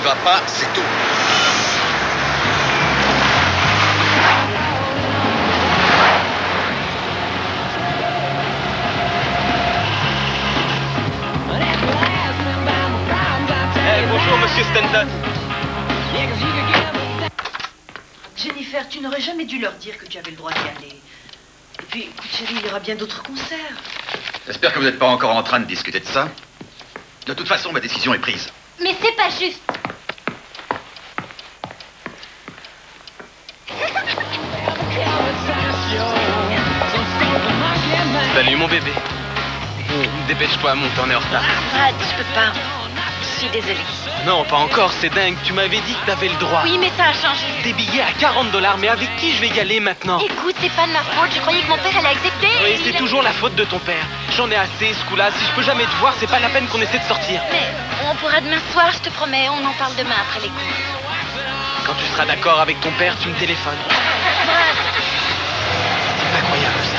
vas pas, c'est tout. Bonjour, monsieur Stanton. Jennifer, tu n'aurais jamais dû leur dire que tu avais le droit d'y aller. Et puis, écoute, chérie, il y aura bien d'autres concerts. J'espère que vous n'êtes pas encore en train de discuter de ça. De toute façon, ma décision est prise. Mais c'est pas juste. Salut, mon bébé. Dépêche-toi, monte, on est en retard. Brad, je peux pas. Je suis désolée. Non, pas encore, c'est dingue. Tu m'avais dit que t'avais le droit. Oui, mais ça a changé. Des billets à 40 $, mais avec qui je vais y aller maintenant? Écoute, c'est pas de ma faute. Je croyais que mon père allait accepter. Oui, c'est toujours la faute de ton père. J'en ai assez, ce coup-là. Si je peux jamais te voir, c'est pas la peine qu'on essaie de sortir. Mais on pourra demain soir, je te promets. On en parle demain après les cours. Quand tu seras d'accord avec ton père, tu me téléphones. Brad. C'est incroyable, ça.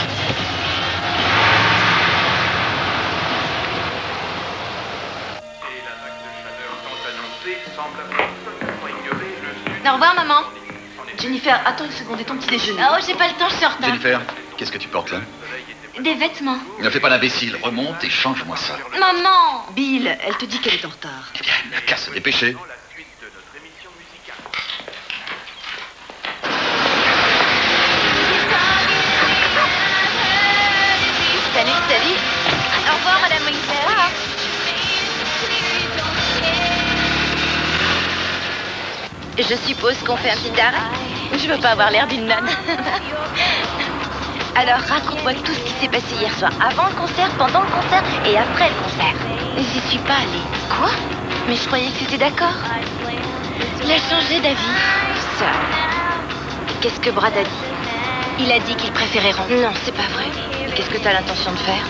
Au revoir, maman. Jennifer, attends une seconde, et ton petit déjeuner? Oh, j'ai pas le temps, je suis en retard. Jennifer, qu'est-ce que tu portes là? Des vêtements. Ne fais pas l'imbécile, remonte et change-moi ça. Maman. Bill, elle te dit qu'elle est en retard. Eh bien, elle n'a qu'à se dépêcher. Salut, salut. Au revoir, Madame Winkler. Je suppose qu'on fait un petit arrêt. Je veux pas avoir l'air d'une nonne. Alors, raconte-moi tout ce qui s'est passé hier soir. Avant le concert, pendant le concert et après le concert. J'y suis pas allée. Quoi? Mais je croyais que tu étais d'accord. Il a changé d'avis. Ça. Qu'est-ce que Brad a dit? Il a dit qu'il préférait rentrer. Non, c'est pas vrai. Qu'est-ce que tu as l'intention de faire?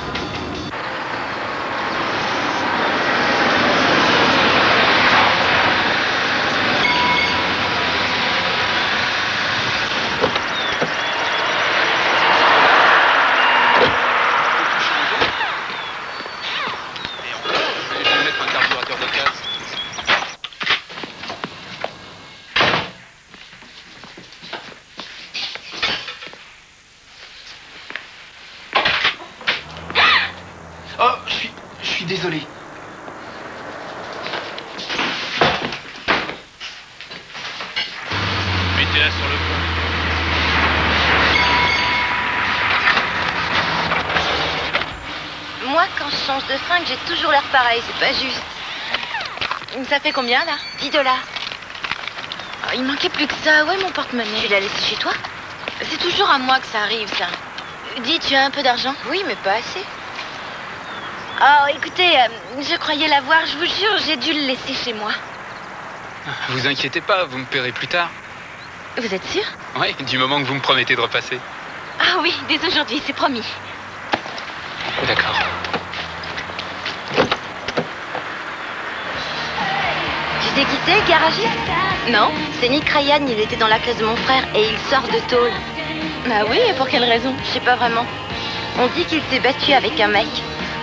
Désolé. Mettez-la sur le pont. Moi, quand je change de fringue, j'ai toujours l'air pareil, c'est pas juste. Ça fait combien, là? 10 $. Oh, il manquait plus que ça. Ouais, mon porte-monnaie. Tu l'as laissé chez toi? C'est toujours à moi que ça arrive, ça. Dis, tu as un peu d'argent? Oui, mais pas assez. Oh, écoutez, je croyais l'avoir, je vous jure, j'ai dû le laisser chez moi. Vous inquiétez pas, vous me paierez plus tard. Vous êtes sûr? Oui, du moment que vous me promettez de repasser. Ah oui, dès aujourd'hui, c'est promis. D'accord. Tu sais qui c'est, le garagiste? Non, c'est Nick Ryan, il était dans la classe de mon frère et il sort de tôle. Bah oui, et pour quelle raison? Je sais pas vraiment. On dit qu'il s'est battu avec un mec.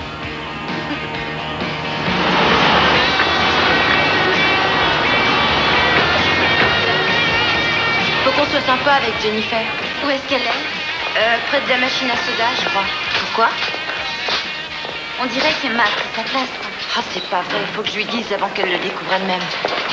Faut qu'on soit sympa avec Jennifer. Où est-ce qu'elle est? Près de la machine à soda, je crois. Pourquoi? On dirait que c'est Matt, sa classe. Ah, c'est pas vrai. Faut que je lui dise avant qu'elle le découvre elle-même.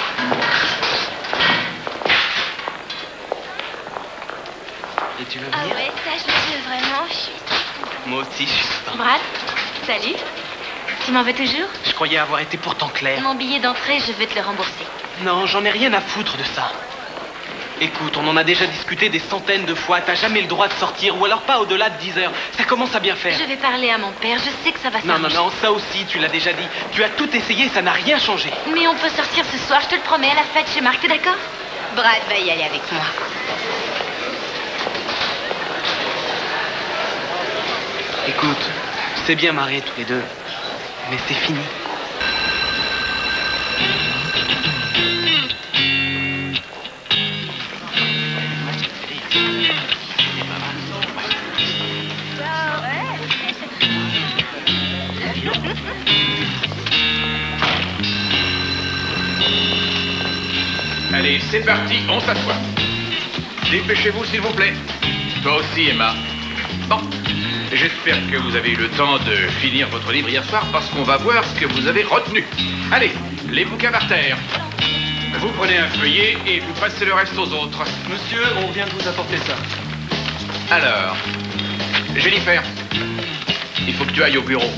Et tu veux Ah venir? ouais, ça, je le veux vraiment. Je suis... Moi aussi, je suis certain. Brad, salut. Tu m'en veux toujours? Je croyais avoir été pourtant clair. Mon billet d'entrée, je vais te le rembourser. Non, j'en ai rien à foutre de ça. Écoute, on en a déjà discuté des centaines de fois. T'as jamais le droit de sortir, ou alors pas au-delà de 10 heures. Ça commence à bien faire. Je vais parler à mon père, je sais que ça va Non, s'arranger. non, non, ça aussi, tu l'as déjà dit. Tu as tout essayé, ça n'a rien changé. Mais on peut sortir ce soir, je te le promets, à la fête chez Marc, t'es d'accord? Brad va y aller avec moi. Écoute, c'est bien mariés tous les deux, mais c'est fini. Allez, c'est parti, on s'assoit. Dépêchez-vous, s'il vous plaît. Toi aussi, Emma. Bon, j'espère que vous avez eu le temps de finir votre livre hier soir parce qu'on va voir ce que vous avez retenu. Allez, les bouquins par terre. Vous prenez un feuillet et vous passez le reste aux autres. Monsieur, on vient de vous apporter ça. Alors, Jennifer, il faut que tu ailles au bureau.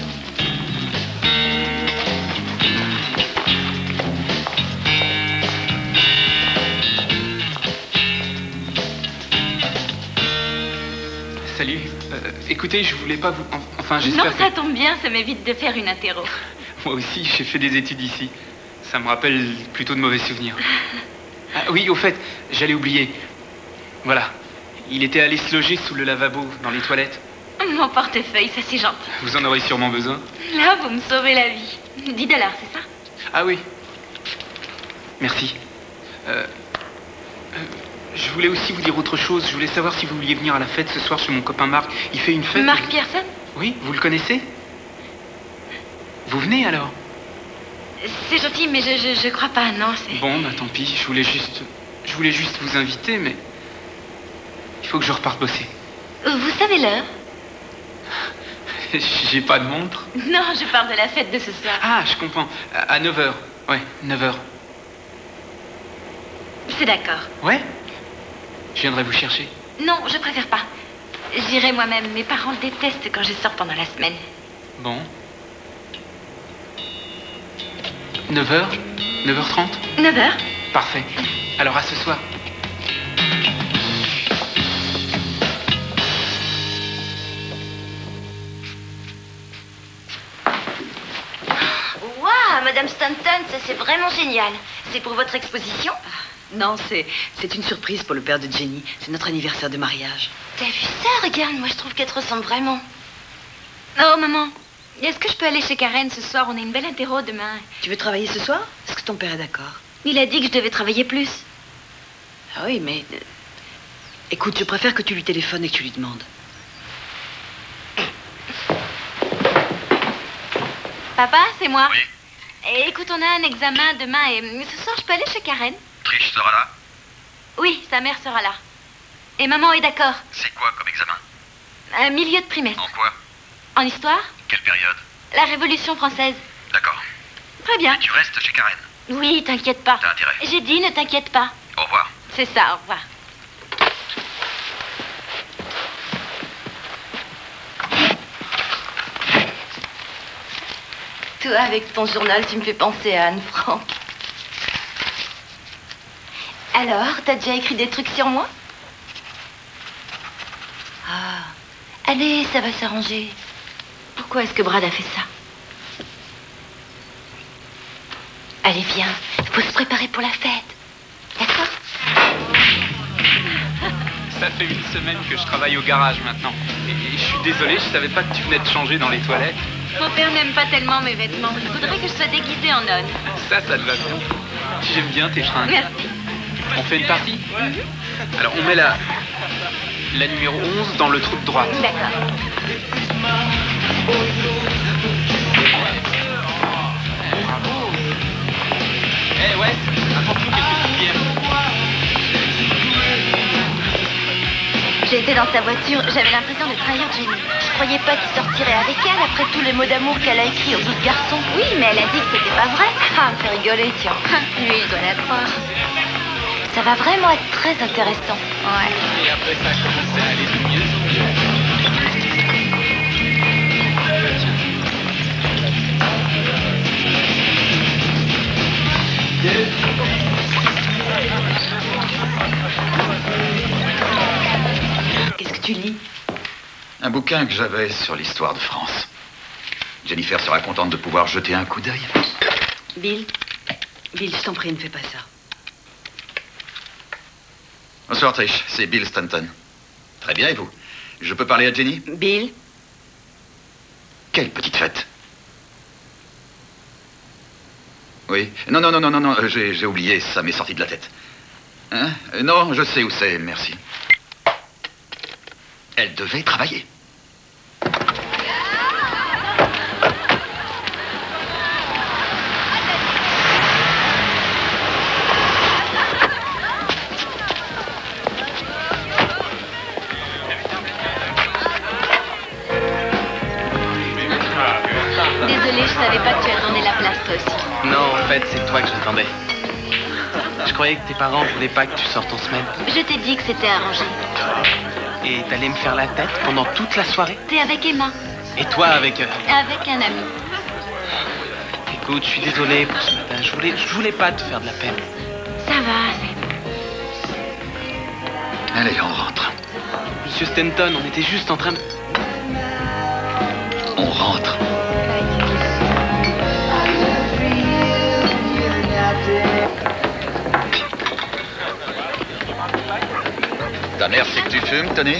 Salut. Écoutez, je voulais pas vous... Enfin, Non, j'espère ça tombe bien, ça m'évite de faire une interro. Moi aussi, j'ai fait des études ici. Ça me rappelle plutôt de mauvais souvenirs. Ah, oui, au fait, j'allais oublier. Voilà. Il était allé se loger sous le lavabo, dans les toilettes. Mon portefeuille, ça c'est gentil. Vous en aurez sûrement besoin. Là, vous me sauvez la vie. 10 $, c'est ça? Ah oui. Merci. Je voulais aussi vous dire autre chose. Je voulais savoir si vous vouliez venir à la fête ce soir chez mon copain Marc. Il fait une fête... Marc Pierson? Oui, vous le connaissez? Vous venez alors? C'est gentil, mais je crois pas, non, c'est... Bon, bah tant pis. Je voulais juste vous inviter, mais... Il faut que je reparte bosser. Vous savez l'heure? J'ai pas de montre. Non, je parle de la fête de ce soir. Ah, je comprends. À 9h. Ouais, 9h. C'est d'accord. Ouais? Je viendrai vous chercher. Non, je préfère pas. J'irai moi-même. Mes parents le détestent quand je sors pendant la semaine. Bon. 9h? 9h30? 9h? Parfait. Alors à ce soir. Waouh, Madame Stanton, ça c'est vraiment génial. C'est pour votre exposition? Non, c'est une surprise pour le père de Jenny. C'est notre anniversaire de mariage. T'as vu ça? Regarde, moi je trouve qu'elle te ressemble vraiment. Oh, maman, est-ce que je peux aller chez Karen ce soir? On a une belle interro demain. Tu veux travailler ce soir? Est-ce que ton père est d'accord? Il a dit que je devais travailler plus. Ah oui, mais... Écoute, je préfère que tu lui téléphones et que tu lui demandes. Papa, c'est moi. Oui. Et écoute, on a un examen demain et ce soir je peux aller chez Karen? Trish sera là. Oui, sa mère sera là. Et maman est d'accord. C'est quoi comme examen? Un milieu de trimestre. En quoi? En histoire? Quelle période? La Révolution française. D'accord. Très bien. Et tu restes chez Karen. Oui, t'inquiète pas. T'as intérêt. J'ai dit, ne t'inquiète pas. Au revoir. C'est ça, au revoir. Toi, avec ton journal, tu me fais penser à Anne Frank. Alors, t'as déjà écrit des trucs sur moi? Ah. Allez, ça va s'arranger. Pourquoi est-ce que Brad a fait ça? Allez, viens. Il faut se préparer pour la fête. D'accord? Ça fait une semaine que je travaille au garage maintenant. Et je suis désolé, je savais pas que tu venais de changer dans les toilettes. Mon père n'aime pas tellement mes vêtements. Il voudrait que je sois déguisée en nonne. Ça te va bien. J'aime bien tes fringues. Merci. On fait une partie? Alors on met la numéro 11 dans le trou de droite. D'accord. Bravo. Eh ouais, apporte-nous quelques petites bières. J'étais dans sa voiture, j'avais l'impression de trahir Jenny. Je croyais pas qu'il sortirait avec elle après tous les mots d'amour qu'elle a écrits aux autres garçons. Oui, mais elle a dit que c'était pas vrai. Ah, me fait rigoler, tiens. Lui, il doit la croire. Ça va vraiment être très intéressant. Ouais. Et après ça a commencé à aller de mieux en mieux. Qu'est-ce que tu lis? Un bouquin que j'avais sur l'histoire de France. Jennifer sera contente de pouvoir jeter un coup d'œil. Bill, je t'en prie, ne fais pas ça. Bonsoir, Trish. C'est Bill Stanton. Très bien, et vous? Je peux parler à Jenny? Bill? Quelle petite fête? Oui. Non, j'ai oublié, ça m'est sorti de la tête. Hein? Non, je sais où c'est, merci. Elle devait travailler. Désolée, je savais pas que tu attendais la place, toi aussi. Non, en fait, c'est toi que j'attendais. Je croyais que tes parents voulaient pas que tu sortes en semaine. Je t'ai dit que c'était arrangé. Et t'allais me faire la tête pendant toute la soirée. T'es avec Emma. Et toi avec... Avec un ami. Écoute, je suis désolé pour ce matin. Je voulais pas te faire de la peine. Ça va, Allez, on rentre. Monsieur Stanton, on était juste en train de... On rentre. Ta mère sait que tu fumes, Tony?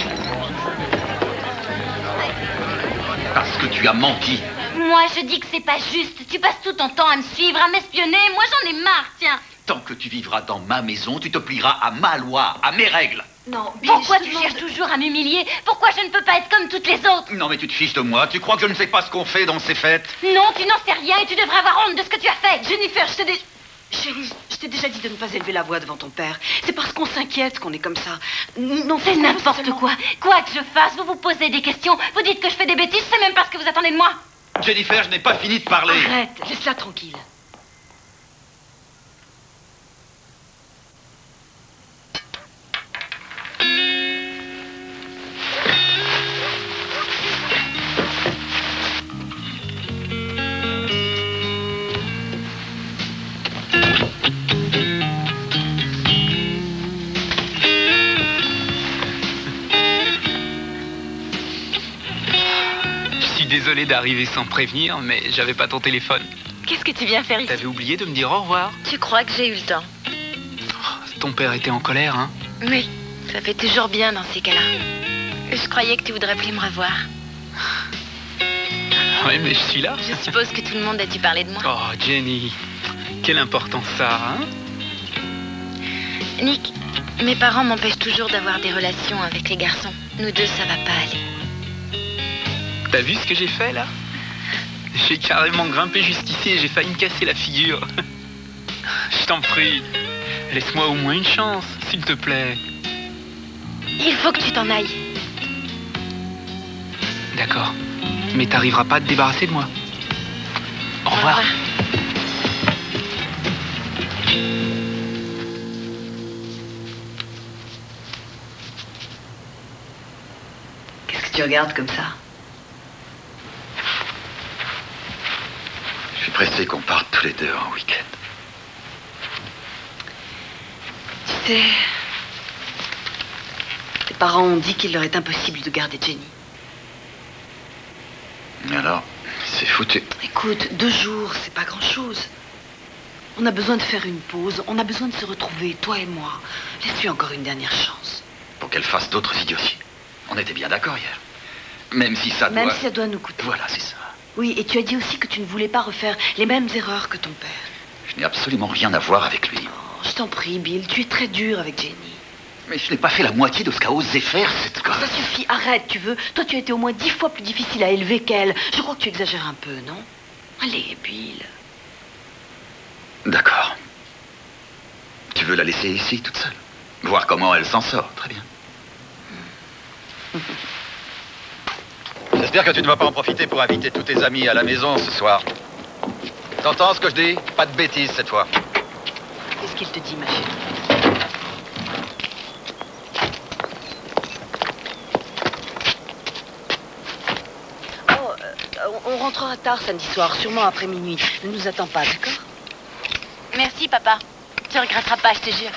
Parce que tu as menti. Moi, je dis que c'est pas juste. Tu passes tout ton temps à me suivre, à m'espionner. Moi, j'en ai marre, tiens. Tant que tu vivras dans ma maison, tu te plieras à ma loi, à mes règles. Non, Bill, Pourquoi je te tu demande- cherches toujours à m'humilier? Pourquoi je ne peux pas être comme toutes les autres? Non, mais tu te fiches de moi. Tu crois que je ne sais pas ce qu'on fait dans ces fêtes? Non, tu n'en sais rien et tu devrais avoir honte de ce que tu as fait. Jennifer, Chérie, je t'ai déjà dit de ne pas élever la voix devant ton père. C'est parce qu'on s'inquiète qu'on est comme ça. Non, C'est n'importe quoi. Quoi que je fasse, vous vous posez des questions, vous dites que je fais des bêtises, c'est même pas ce que vous attendez de moi. Jennifer, je n'ai pas fini de parler. Arrête, laisse-la tranquille. Je suis désolé d'arriver sans prévenir, mais j'avais pas ton téléphone. Qu'est-ce que tu viens faire ici? T'avais oublié de me dire au revoir. Tu crois que j'ai eu le temps? Ton père était en colère, hein? Oui, ça fait toujours bien dans ces cas-là. Je croyais que tu voudrais plus me revoir. Ouais, mais je suis là. Je suppose que tout le monde a dû parler de moi. Oh, Jenny, quelle importance ça, hein? Nick, mes parents m'empêchent toujours d'avoir des relations avec les garçons. Nous deux, ça va pas aller. T'as vu ce que j'ai fait, là? J'ai carrément grimpé juste ici et j'ai failli me casser la figure. Je t'en prie, laisse-moi au moins une chance, s'il te plaît. Il faut que tu t'en ailles. D'accord, mais t'arriveras pas à te débarrasser de moi. Au revoir. Qu'est-ce que tu regardes comme ça? Je suis pressé qu'on parte tous les deux en week-end. Tu sais, tes parents ont dit qu'il leur est impossible de garder Jenny. Alors, c'est foutu. Écoute, 2 jours, c'est pas grand-chose. On a besoin de faire une pause, on a besoin de se retrouver, toi et moi. Laisse-lui encore une dernière chance. Pour qu'elle fasse d'autres idioties. On était bien d'accord hier. Même si ça doit... Même si ça doit nous coûter. Voilà, c'est ça. Oui, et tu as dit aussi que tu ne voulais pas refaire les mêmes erreurs que ton père. Je n'ai absolument rien à voir avec lui. Oh, je t'en prie, Bill, tu es très dur avec Jenny. Mais je n'ai pas fait la moitié de ce qu'a osé faire cette gosse. Ça suffit, arrête, tu veux. Toi, tu as été au moins 10 fois plus difficile à élever qu'elle. Je crois que tu exagères un peu, non? Allez, Bill. D'accord. Tu veux la laisser ici, toute seule? Voir comment elle s'en sort, très bien. J'espère que tu ne vas pas en profiter pour inviter tous tes amis à la maison ce soir. T'entends ce que je dis? Pas de bêtises cette fois. Qu'est-ce qu'il te dit, ma chérie? On rentrera tard samedi soir, sûrement après minuit. Ne nous attends pas, d'accord? Merci, papa. Tu regretteras pas, je te jure.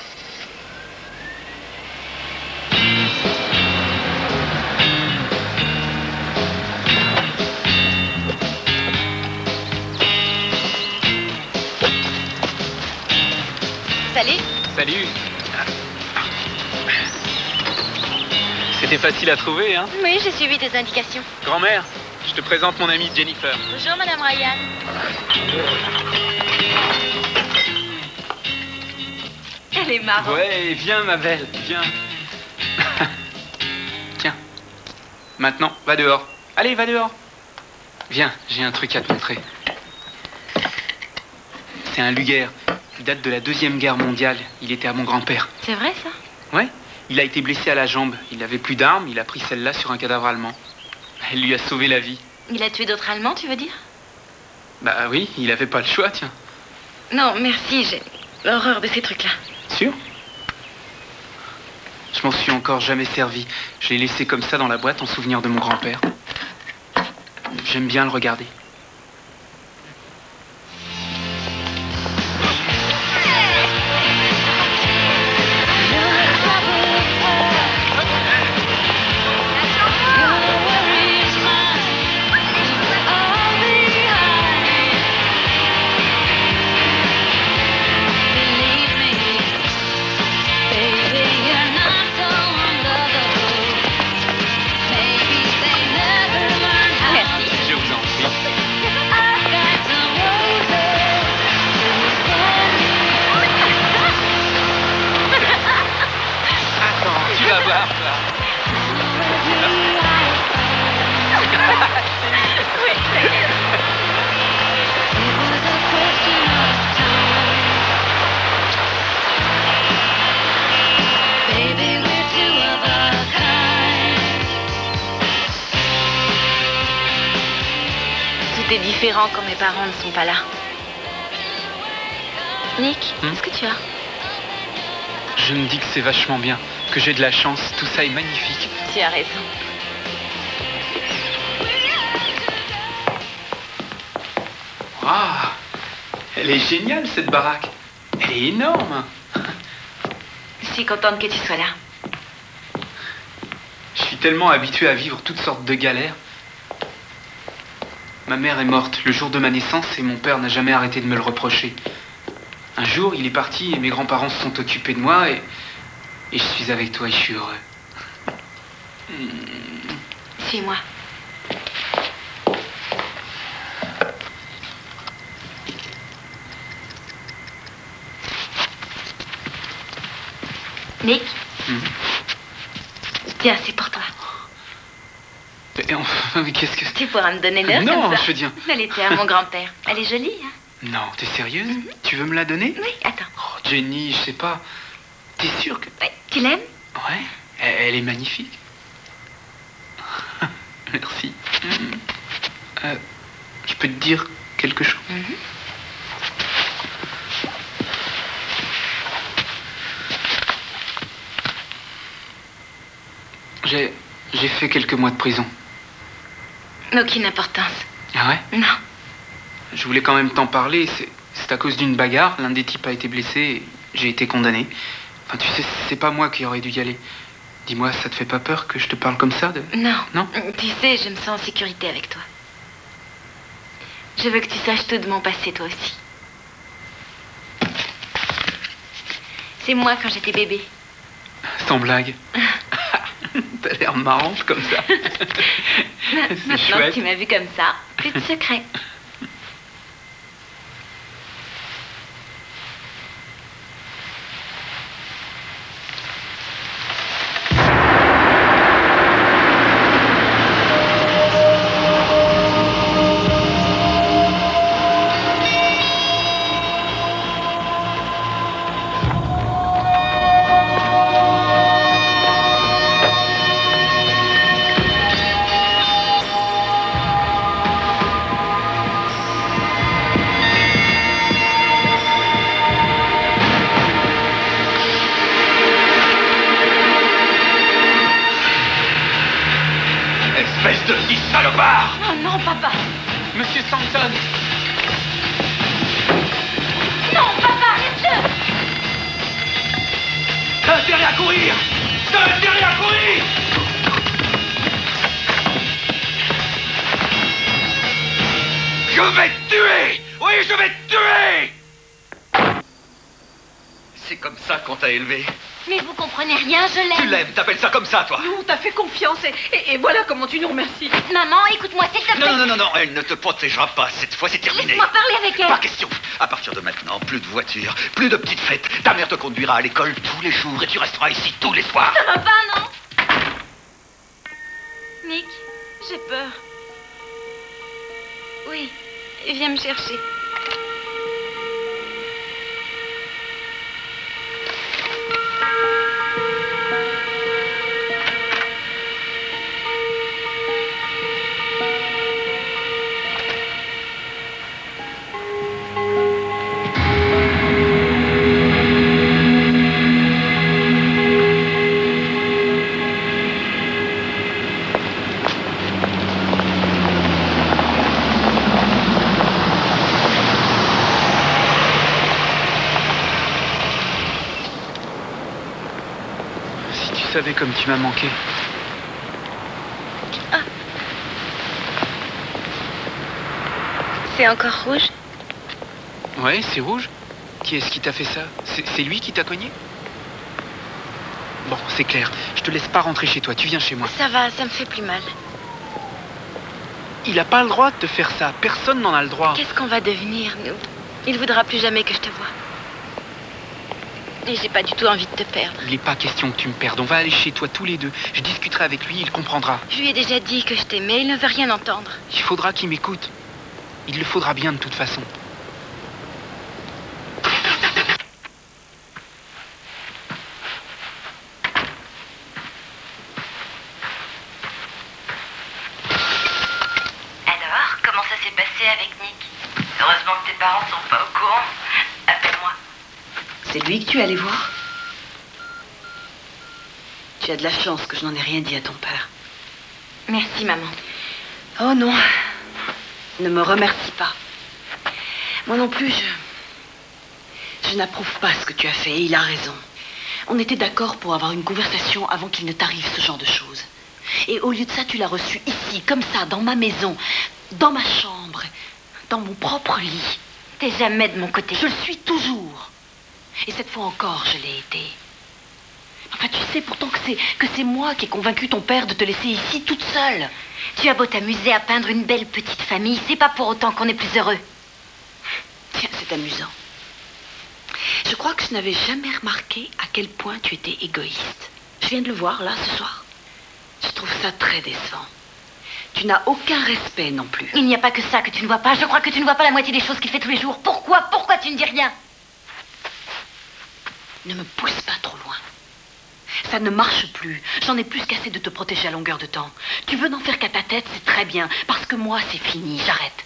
Salut. Salut. C'était facile à trouver, hein? Oui, j'ai suivi tes indications. Grand-mère, je te présente mon amie Jennifer. Bonjour, Madame Ryan. Elle est marrante. Ouais, viens, ma belle, viens. Tiens. Maintenant, va dehors. Allez, va dehors. Viens, j'ai un truc à te montrer. C'est un Luger. Il date de la Deuxième Guerre mondiale. Il était à mon grand-père. C'est vrai, ça? Ouais. Il a été blessé à la jambe. Il n'avait plus d'armes. Il a pris celle-là sur un cadavre allemand. Elle lui a sauvé la vie. Il a tué d'autres Allemands, tu veux dire? Bah oui, il avait pas le choix, tiens. Non, merci, j'ai l'horreur de ces trucs-là. Sûr? Je m'en suis encore jamais servi. Je l'ai laissé comme ça dans la boîte en souvenir de mon grand-père. J'aime bien le regarder. Je vous en prie. Attends, tu vas voir, toi. Tout est différent quand mes parents ne sont pas là. Nick, qu'est-ce que tu as? Je me dis que c'est vachement bien, que j'ai de la chance, tout ça est magnifique. Tu as raison. Ah, elle est géniale cette baraque. Elle est énorme. Je suis contente que tu sois là. Je suis tellement habitué à vivre toutes sortes de galères. Ma mère est morte le jour de ma naissance et mon père n'a jamais arrêté de me le reprocher. Un jour, il est parti et mes grands-parents se sont occupés de moi et je suis avec toi et je suis heureux. Suis-moi. Nick, tiens, c'est pour toi. Et enfin, mais qu'est-ce que... Tu pourras me donner l'heure Non, comme ça. je veux dire... Elle était à mon grand-père. Elle est jolie, hein? Non, t'es sérieuse? Tu veux me la donner? Oui, attends. Oh, Jenny, je sais pas. T'es sûre que... Ouais, tu l'aimes? Ouais, elle est magnifique. Merci. Je peux te dire quelque chose? J'ai fait quelques mois de prison. Aucune importance. Ah ouais? Non. Je voulais quand même t'en parler. C'est à cause d'une bagarre. L'un des types a été blessé et j'ai été condamné. Enfin, tu sais, c'est pas moi qui aurais dû y aller. Dis-moi, ça te fait pas peur que je te parle comme ça de... Non. Non? Tu sais, je me sens en sécurité avec toi. Je veux que tu saches tout de mon passé, toi aussi. C'est moi quand j'étais bébé. Sans blague. T'as l'air marrante comme ça. C'est Maintenant chouette. que tu m'as vu comme ça, plus de secret. Espèce de petit salopard! Oh non, papa! Monsieur Stanton! Non, papa, arrête-le! T'as intérêt à courir! T'as intérêt à courir! Je vais te tuer! Oui, je vais te tuer! C'est comme ça qu'on t'a élevé. Mais vous comprenez rien, je l'aime. Tu l'aimes, t'appelles ça comme ça, toi? Nous, on t'a fait confiance et voilà comment tu nous remercies. Maman, écoute-moi, s'il te plaît. Non, non, non, non, elle ne te protégera pas. Cette fois, c'est terminé. Laisse-moi parler avec elle. Pas question. À partir de maintenant, plus de voitures, plus de petites fêtes. Ta mère te conduira à l'école tous les jours et tu resteras ici tous les soirs. Ça va pas, non? Nick, j'ai peur. Oui, viens me chercher. savais comme tu m'as manqué. Ah. C'est encore rouge? Ouais, c'est rouge. Qui est-ce qui t'a fait ça? C'est lui qui t'a cogné? Bon, c'est clair. Je te laisse pas rentrer chez toi. Tu viens chez moi. Ça va, ça me fait plus mal. Il a pas le droit de te faire ça. Personne n'en a le droit. Qu'est-ce qu'on va devenir, nous? Il voudra plus jamais que je te voie. Et j'ai pas du tout envie de te perdre. Il n'est pas question que tu me perdes. On va aller chez toi tous les deux. Je discuterai avec lui, il comprendra. Je lui ai déjà dit que je t'aimais, il ne veut rien entendre. Il faudra qu'il m'écoute. Il le faudra bien de toute façon. Alors, comment ça s'est passé avec Nick? Heureusement que tes parents sont pas au courant. Appelle-moi. C'est lui que tu es allé voir? Tu as de la chance que je n'en ai rien dit à ton père. Merci, maman. Oh non. Ne me remercie pas. Moi non plus, je n'approuve pas ce que tu as fait et il a raison. On était d'accord pour avoir une conversation avant qu'il ne t'arrive ce genre de choses. Et au lieu de ça, tu l'as reçu ici, comme ça, dans ma maison, dans ma chambre, dans mon propre lit. T'es jamais de mon côté. Je le suis toujours. Et cette fois encore, je l'ai été. Enfin, tu sais pourtant que c'est moi qui ai convaincu ton père de te laisser ici toute seule. Tu as beau t'amuser à peindre une belle petite famille, c'est pas pour autant qu'on est plus heureux. Tiens, c'est amusant. Je crois que je n'avais jamais remarqué à quel point tu étais égoïste. Je viens de le voir, là, ce soir. Je trouve ça très décevant. Tu n'as aucun respect non plus. Il n'y a pas que ça que tu ne vois pas. Je crois que tu ne vois pas la moitié des choses qu'il fait tous les jours. Pourquoi tu ne dis rien? Ne me pousse pas trop loin. Ça ne marche plus. J'en ai plus qu'assez de te protéger à longueur de temps. Tu veux n'en faire qu'à ta tête, c'est très bien. Parce que moi, c'est fini. J'arrête.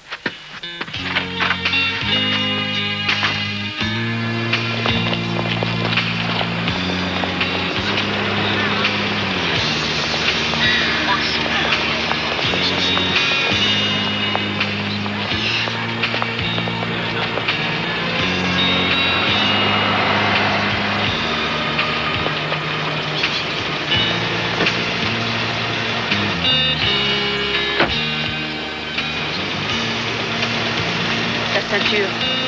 Ceinture.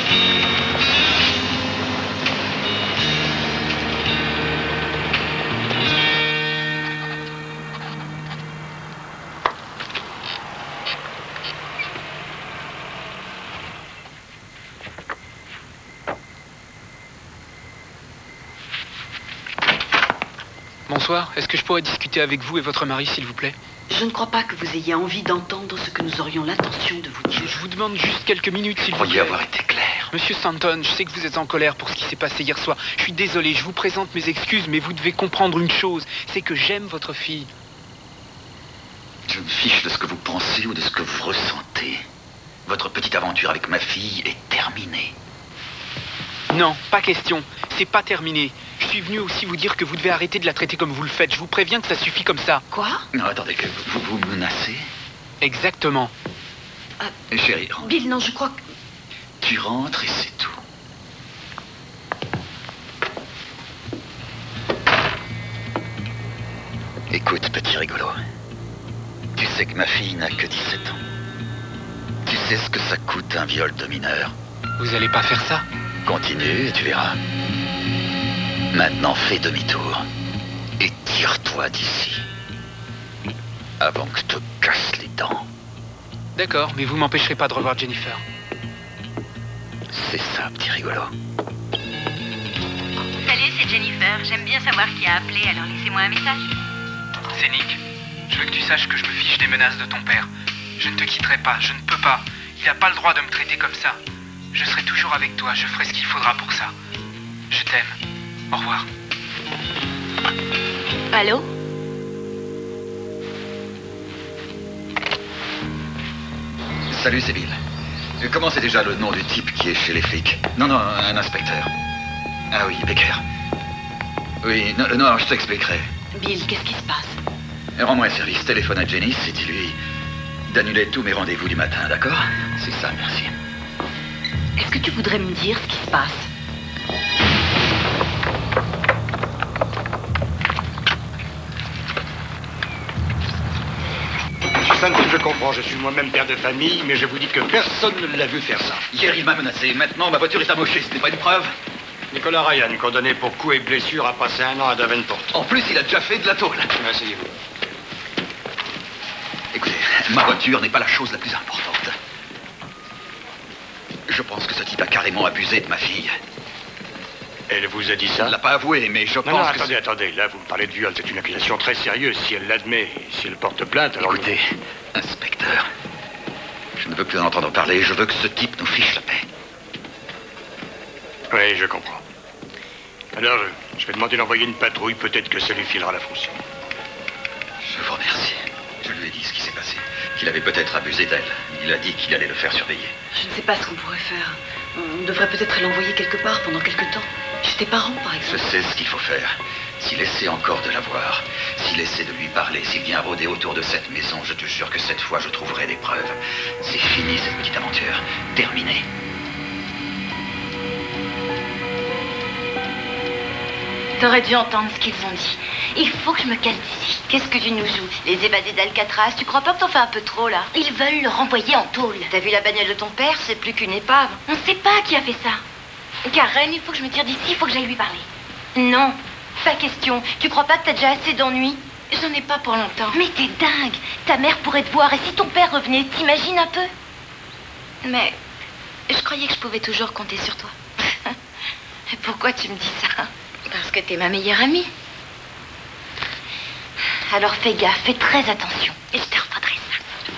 Bonsoir, est-ce que je pourrais discuter avec vous et votre mari, s'il vous plaît? Je ne crois pas que vous ayez envie d'entendre ce que nous aurions l'intention de vous dire. Je vous demande juste quelques minutes, s'il vous Pourriez plaît. avoir été clair. Monsieur Stanton, je sais que vous êtes en colère pour ce qui s'est passé hier soir. Je suis désolé, je vous présente mes excuses, mais vous devez comprendre une chose, c'est que j'aime votre fille. Je me fiche de ce que vous pensez ou de ce que vous ressentez. Votre petite aventure avec ma fille est terminée. Non, pas question. C'est pas terminé. Je suis venu aussi vous dire que vous devez arrêter de la traiter comme vous le faites. Je vous préviens que ça suffit comme ça. Quoi? Non, attendez, que vous menacez? Exactement. Chérie, rentre. Bill, non, je crois que... Tu rentres et c'est tout. Écoute, petit rigolo. Tu sais que ma fille n'a que 17 ans. Tu sais ce que ça coûte un viol de mineur. Vous allez pas faire ça? Continue et tu verras. Maintenant, fais demi-tour. Et tire-toi d'ici. Avant que je te casse les dents. D'accord, mais vous m'empêcherez pas de revoir Jennifer. C'est ça, petit rigolo. Salut, c'est Jennifer. J'aime bien savoir qui a appelé, alors laissez-moi un message. C'est Nick. Je veux que tu saches que je me fiche des menaces de ton père. Je ne te quitterai pas, je ne peux pas. Il n'a pas le droit de me traiter comme ça. Je serai toujours avec toi, je ferai ce qu'il faudra pour ça. Je t'aime. Au revoir. Allô? Salut, c'est Bill. Comment c'est déjà le nom du type qui est chez les flics? Non, un inspecteur. Ah oui, Becker. Oui, non, je t'expliquerai. Bill, qu'est-ce qui se passe? Rends-moi un service, téléphone à Jenny et dis-lui d'annuler tous mes rendez-vous du matin, d'accord? C'est ça, merci. Est-ce que tu voudrais me dire ce qui se passe? Stanton, je comprends. Je suis moi-même père de famille, mais je vous dis que personne ne l'a vu faire ça. Hier, il m'a menacé. Maintenant, ma voiture est amochée. Ce n'est pas une preuve. Nicolas Ryan, condamné pour coups et blessures, a passé 1 an à Davenport. En plus, il a déjà fait de la tôle. Asseyez-vous. Écoutez, ma voiture n'est pas la chose la plus importante. Je pense que ce type a carrément abusé de ma fille. Elle vous a dit Elle ça? ne l'a pas avoué, mais je pense Non, que... attendez. Là, vous me parlez de viol. C'est une accusation très sérieuse. Si elle l'admet, si elle porte plainte, alors... Écoutez, inspecteur, je ne veux plus en entendre parler. Je veux que ce type nous fiche la paix. Oui, je comprends. Alors, je vais demander d'envoyer une patrouille. Peut-être que ça lui filera la fonction. Je vous remercie. Je lui ai dit ce qui s'est passé. Qu'il avait peut-être abusé d'elle. Il a dit qu'il allait le faire surveiller. Je ne sais pas ce qu'on pourrait faire. On devrait peut-être l'envoyer quelque part pendant quelque temps. Chez tes parents, par Je exemple. sais ce qu'il faut faire. S'il essaie encore de la voir, s'il essaie de lui parler, s'il vient rôder autour de cette maison, je te jure que cette fois, je trouverai des preuves. C'est fini, cette petite aventure. Terminé. T'aurais dû entendre ce qu'ils ont dit. Il faut que je me casse d'ici. Qu'est-ce que tu nous joues? Les évadés d'Alcatraz? Tu crois pas que t'en fais un peu trop, là? Ils veulent le renvoyer en tôle. T'as vu la bagnole de ton père? C'est plus qu'une épave. On sait pas qui a fait ça. Karen, il faut que je me tire d'ici, il faut que j'aille lui parler. Non, pas question. Tu crois pas que t'as déjà assez d'ennuis? J'en ai pas pour longtemps. Mais t'es dingue. Ta mère pourrait te voir, et si ton père revenait, t'imagines un peu? Mais je croyais que je pouvais toujours compter sur toi. Pourquoi tu me dis ça? Parce que t'es ma meilleure amie. Alors fais gaffe, fais très attention. Et je te refaudrai ça.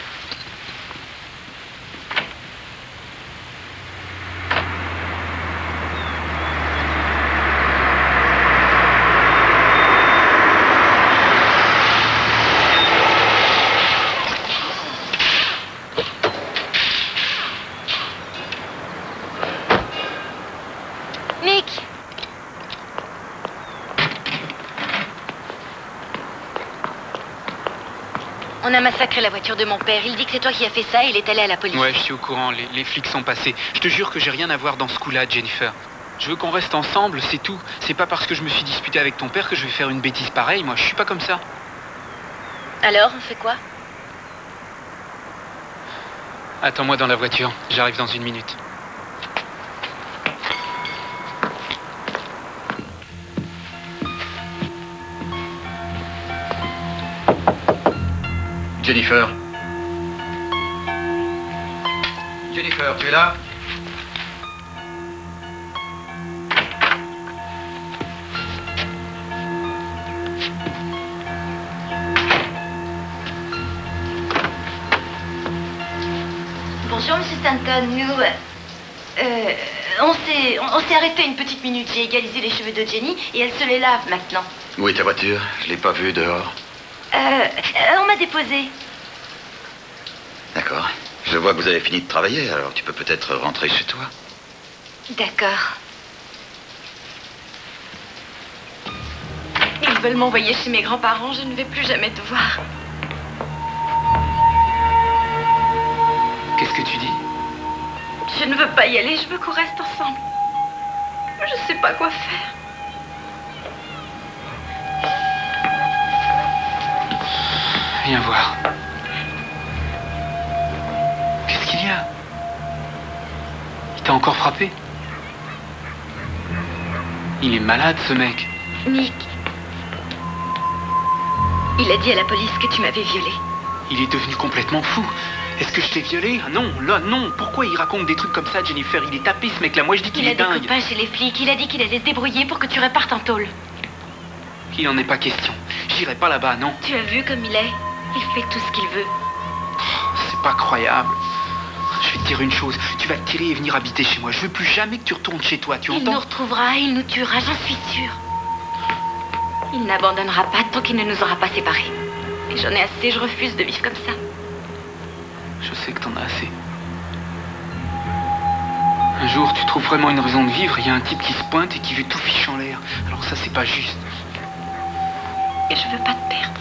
Nick! On a massacré la voiture de mon père. Il dit que c'est toi qui as fait ça et il est allé à la police. Ouais, je suis au courant. Les flics sont passés. Je te jure que j'ai rien à voir dans ce coup-là, Jennifer. Je veux qu'on reste ensemble, c'est tout. C'est pas parce que je me suis disputé avec ton père que je vais faire une bêtise pareille. Moi, je suis pas comme ça. Alors, on fait quoi? Attends-moi dans la voiture. J'arrive dans 1 minute. Jennifer. Jennifer, tu es là? Bonjour, Monsieur Stanton. Nous, on s'est arrêté une petite minute. J'ai égalisé les cheveux de Jenny et elle se les lave maintenant. Où est ta voiture? Je l'ai pas vue dehors. On m'a déposé. D'accord. Je vois que vous avez fini de travailler, alors tu peux peut-être rentrer chez toi. D'accord. Ils veulent m'envoyer chez mes grands-parents. Je ne vais plus jamais te voir. Qu'est-ce que tu dis? Je ne veux pas y aller. Je veux qu'on reste ensemble. Je sais pas quoi faire. Viens voir. Qu'est-ce qu'il y a? Il t'a encore frappé? Il est malade, ce mec. Nick. Il a dit à la police que tu m'avais violée. Il est devenu complètement fou. Est-ce que je t'ai violé? Ah non, là, non. Pourquoi il raconte des trucs comme ça, Jennifer? Il est tapé, ce mec-là. Moi, je dis qu'il Il a est des dingue. copains chez les flics. Il a dit qu'il allait se débrouiller pour que tu repartes en tôle. Il en est pas question. J'irai pas là-bas, non. Tu as vu comme il est? Il fait tout ce qu'il veut. C'est pas croyable. Je vais te dire une chose. Tu vas te tirer et venir habiter chez moi. Je veux plus jamais que tu retournes chez toi, tu Il nous entends? retrouvera, il nous tuera, j'en suis sûre. Il n'abandonnera pas tant qu'il ne nous aura pas séparés. Et j'en ai assez, je refuse de vivre comme ça. Je sais que t'en as assez. Un jour, tu trouves vraiment une raison de vivre, il y a un type qui se pointe et qui veut tout fiche en l'air. Alors ça, c'est pas juste. Et je veux pas te perdre.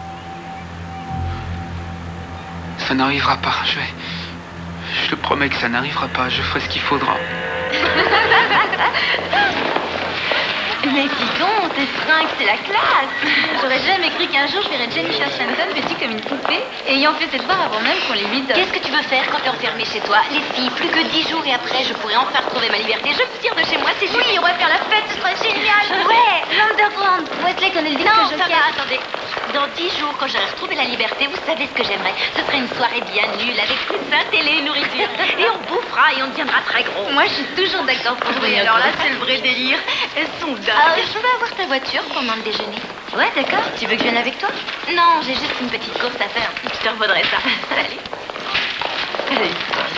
Ça n'arrivera pas, je te promets que ça n'arrivera pas, je ferai ce qu'il faudra. Mais dis donc, tes fringues, c'est la classe. J'aurais jamais cru qu'un jour je verrais Jennifer Shenton vêtue comme une poupée, ayant fait ses devoirs avant même qu'on les lui donne. Qu'est-ce que tu veux faire quand t'es enfermée chez toi? Les filles, plus que 10 jours et après, je pourrais enfin retrouver ma liberté. Je peux dire de chez moi, c'est juste... Oui, on va faire la fête, ce sera génial. Ouais, l'underground. Wesley connaît le disque Non, Joker. ça va, attendez. Dans 10 jours, quand j'aurai retrouvé la liberté, vous savez ce que j'aimerais? Ce serait une soirée bien nulle, avec coussin, télé, nourriture. Et on bouffera et on deviendra très gros. Moi, je suis toujours d'accord pour Oui, venir. alors là, c'est le vrai délire. Elles sont dingues. Je peux avoir ta voiture pendant le déjeuner? Ouais, d'accord. Tu veux que je vienne avec toi? Non, j'ai juste une petite course à faire. Je te revaudrai ça. Salut. Allez.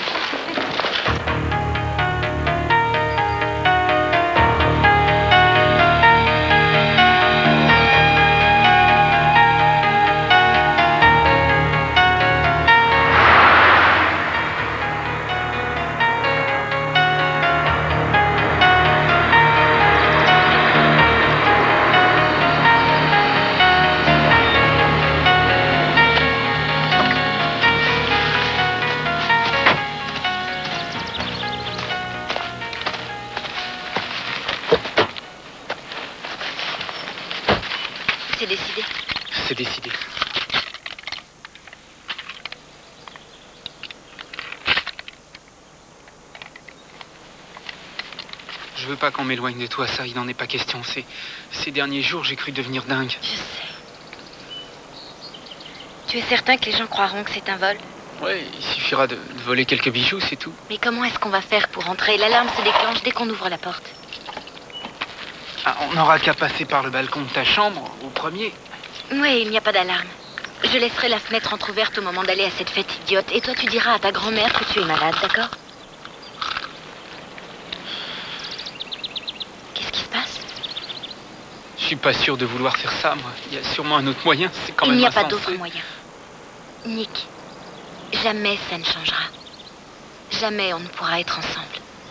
C'est décidé. C'est décidé. Je veux pas qu'on m'éloigne de toi, ça, il n'en est pas question. Ces derniers jours, j'ai cru devenir dingue. Je sais. Tu es certain que les gens croiront que c'est un vol? Ouais, il suffira de voler quelques bijoux, c'est tout. Mais comment est-ce qu'on va faire pour entrer? L'alarme se déclenche dès qu'on ouvre la porte. Ah, on n'aura qu'à passer par le balcon de ta chambre, au premier. Oui, il n'y a pas d'alarme. Je laisserai la fenêtre entrouverte au moment d'aller à cette fête idiote. Et toi, tu diras à ta grand-mère que tu es malade, d'accord? Qu'est-ce qui se passe? Je suis pas sûr de vouloir faire ça, moi. Il y a sûrement un autre moyen, c'est quand Il même n'y a pas insensé. d'autre moyen. Nick, jamais ça ne changera. Jamais on ne pourra être ensemble.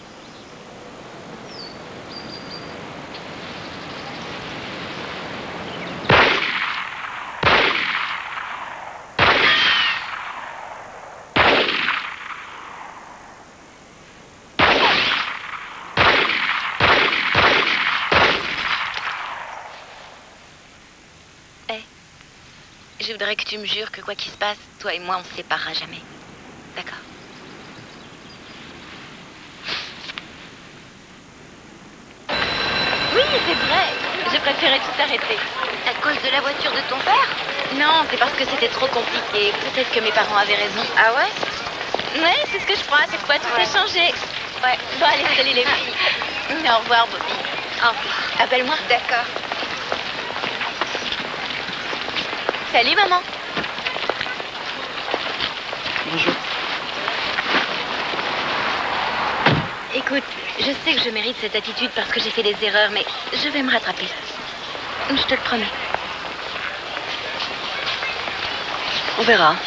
Je voudrais que tu me jures que quoi qu'il se passe, toi et moi, on se séparera jamais. D'accord? Oui, c'est vrai. J'ai préféré tout arrêter. À cause de la voiture de ton père? Non, c'est parce que c'était trop compliqué. Peut-être que mes parents avaient raison. Ah ouais? Ouais, c'est ce que je crois. Cette fois, tout a changé. Ouais. Bon, allez, salut les filles. Au revoir, Bobby. Au revoir. Appelle-moi. D'accord. Salut, maman. Bonjour. Écoute, je sais que je mérite cette attitude parce que j'ai fait des erreurs, mais je vais me rattraper. Je te le promets. On verra.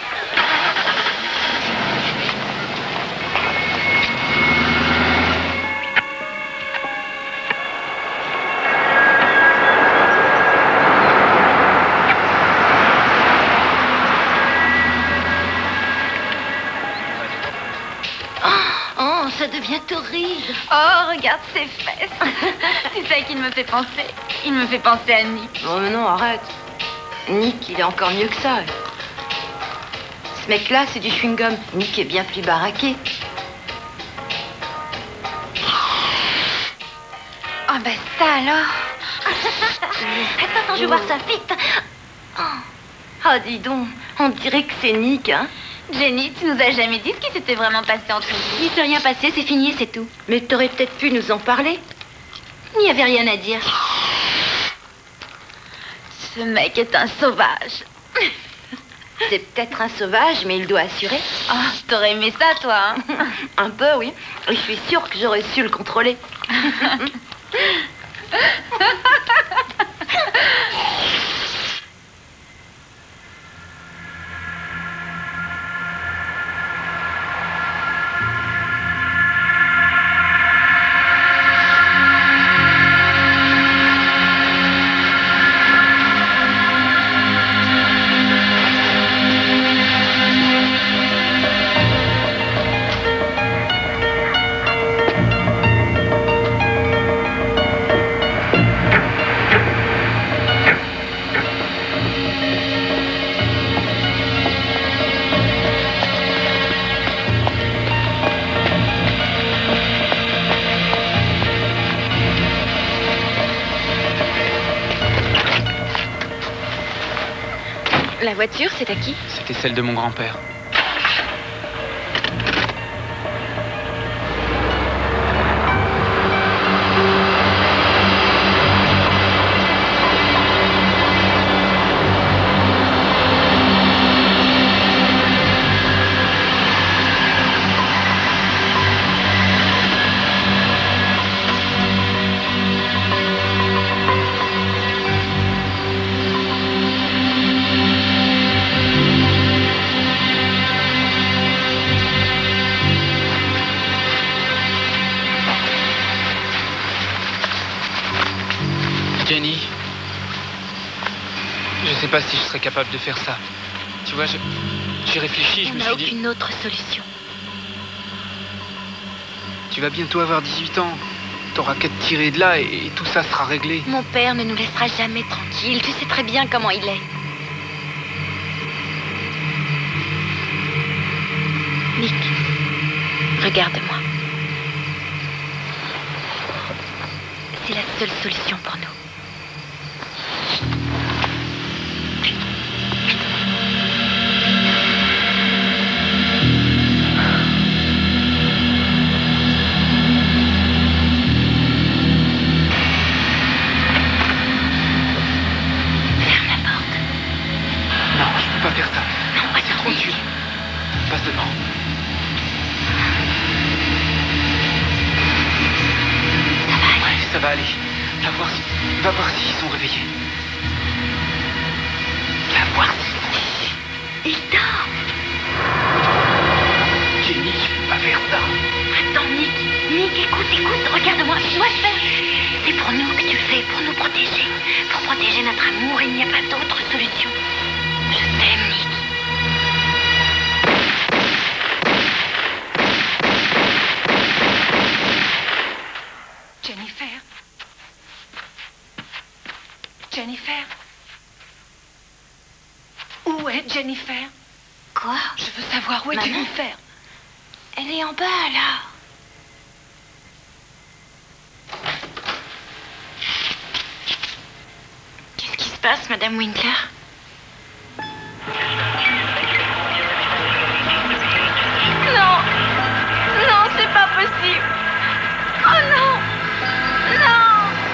Oh, ça devient horrible. Oh, regarde ses fesses. C'est ça qui me fait penser. Il me fait penser à Nick. Oh mais non, arrête. Nick, il est encore mieux que ça. Ce mec-là, c'est du chewing-gum. Nick est bien plus baraqué. Oh, ben ça alors. Attends, je vais voir ça vite. Oh, dis donc, on dirait que c'est Nick, hein. Jenny, tu nous as jamais dit ce qui s'était vraiment passé entre nous. Il ne s'est rien passé, c'est fini, c'est tout. Mais t'aurais peut-être pu nous en parler. Il n'y avait rien à dire. Ce mec est un sauvage. C'est peut-être un sauvage, mais il doit assurer. Oh, t'aurais aimé ça, toi, hein. Un peu, oui. Et je suis sûre que j'aurais su le contrôler. La voiture, c'est à qui? C'était celle de mon grand-père. Jenny, je sais pas si je serais capable de faire ça. Tu vois, j'ai réfléchi, je me suis dit... On n'a aucune autre solution. Tu vas bientôt avoir 18 ans. T'auras qu'à te tirer de là et tout ça sera réglé. Mon père ne nous laissera jamais tranquilles. Tu sais très bien comment il est. Nick, regarde-moi. C'est la seule solution pour nous. Ça va aller. Va voir s'ils sont réveillés. Va voir s'ils... Il dort. Jenny, tu peux pas faire ça. Attends, Nick, écoute, regarde-moi, tu dois le faire. C'est pour nous que tu le fais, pour nous protéger. Pour protéger notre amour, il n'y a pas d'autre solution. Je t'aime, Nick. Jennifer? Où est Jennifer? Quoi? Je veux savoir où est Jennifer. Elle est en bas, là. Qu'est-ce qui se passe, Madame Winkler? Non! Non, c'est pas possible! Oh non! Non!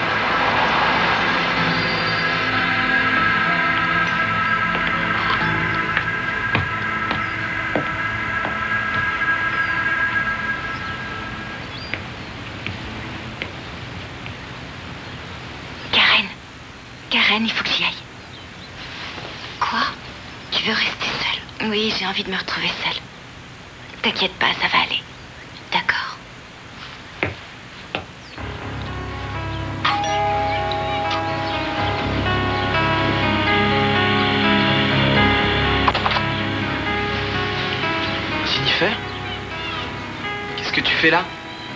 Karen, il faut que j'y aille. Quoi? Tu veux rester seule? Oui, j'ai envie de me retrouver seule. T'inquiète pas, ça va aller. D'accord. Jennifer? Qu'est-ce que tu fais là?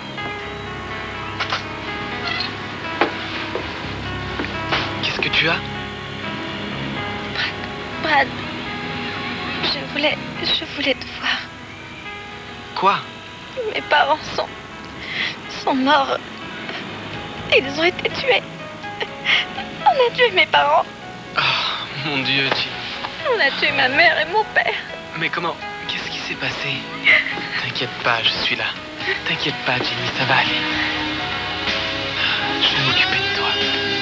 Que tu as? Brad, je voulais te voir. Quoi? Mes parents sont morts. Ils ont été tués. On a tué mes parents. Oh, mon Dieu, On a tué ma mère et mon père. Mais comment? Qu'est-ce qui s'est passé? T'inquiète pas, je suis là. T'inquiète pas, Jenny, ça va aller. Je vais m'occuper de toi.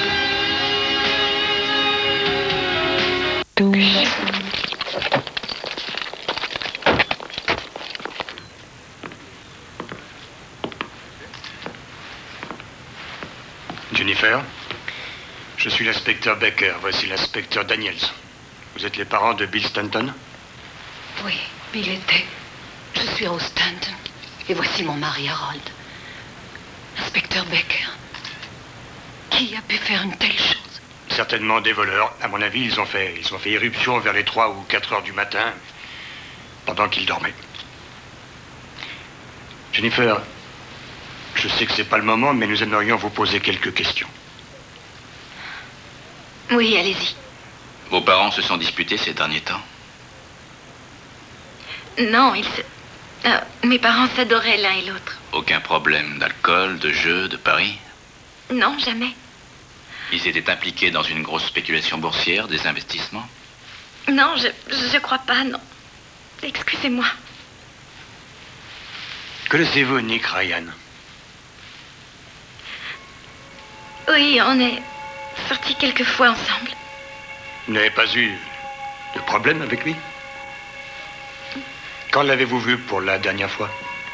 Jennifer, je suis l'inspecteur Baker. Voici l'inspecteur Daniels. Vous êtes les parents de Bill Stanton? Oui, Bill était. Je suis Rose Stanton. Et voici mon mari Harold. Inspecteur Baker. Qui a pu faire une telle chose? Certainement des voleurs. À mon avis, ils ont fait irruption vers les 3 ou 4 heures du matin, pendant qu'ils dormaient. Jennifer, je sais que c'est pas le moment, mais nous aimerions vous poser quelques questions. Oui, allez-y. Vos parents se sont disputés ces derniers temps? Non, mes parents s'adoraient l'un et l'autre. Aucun problème d'alcool, de jeux, de paris? Non, jamais. Ils étaient impliqués dans une grosse spéculation boursière, des investissements? Non, je crois pas, non. Excusez-moi. Connaissez-vous Nick Ryan? Oui, on est sortis quelques fois ensemble. Vous n'avez pas eu de problème avec lui? Quand l'avez-vous vu pour la dernière fois?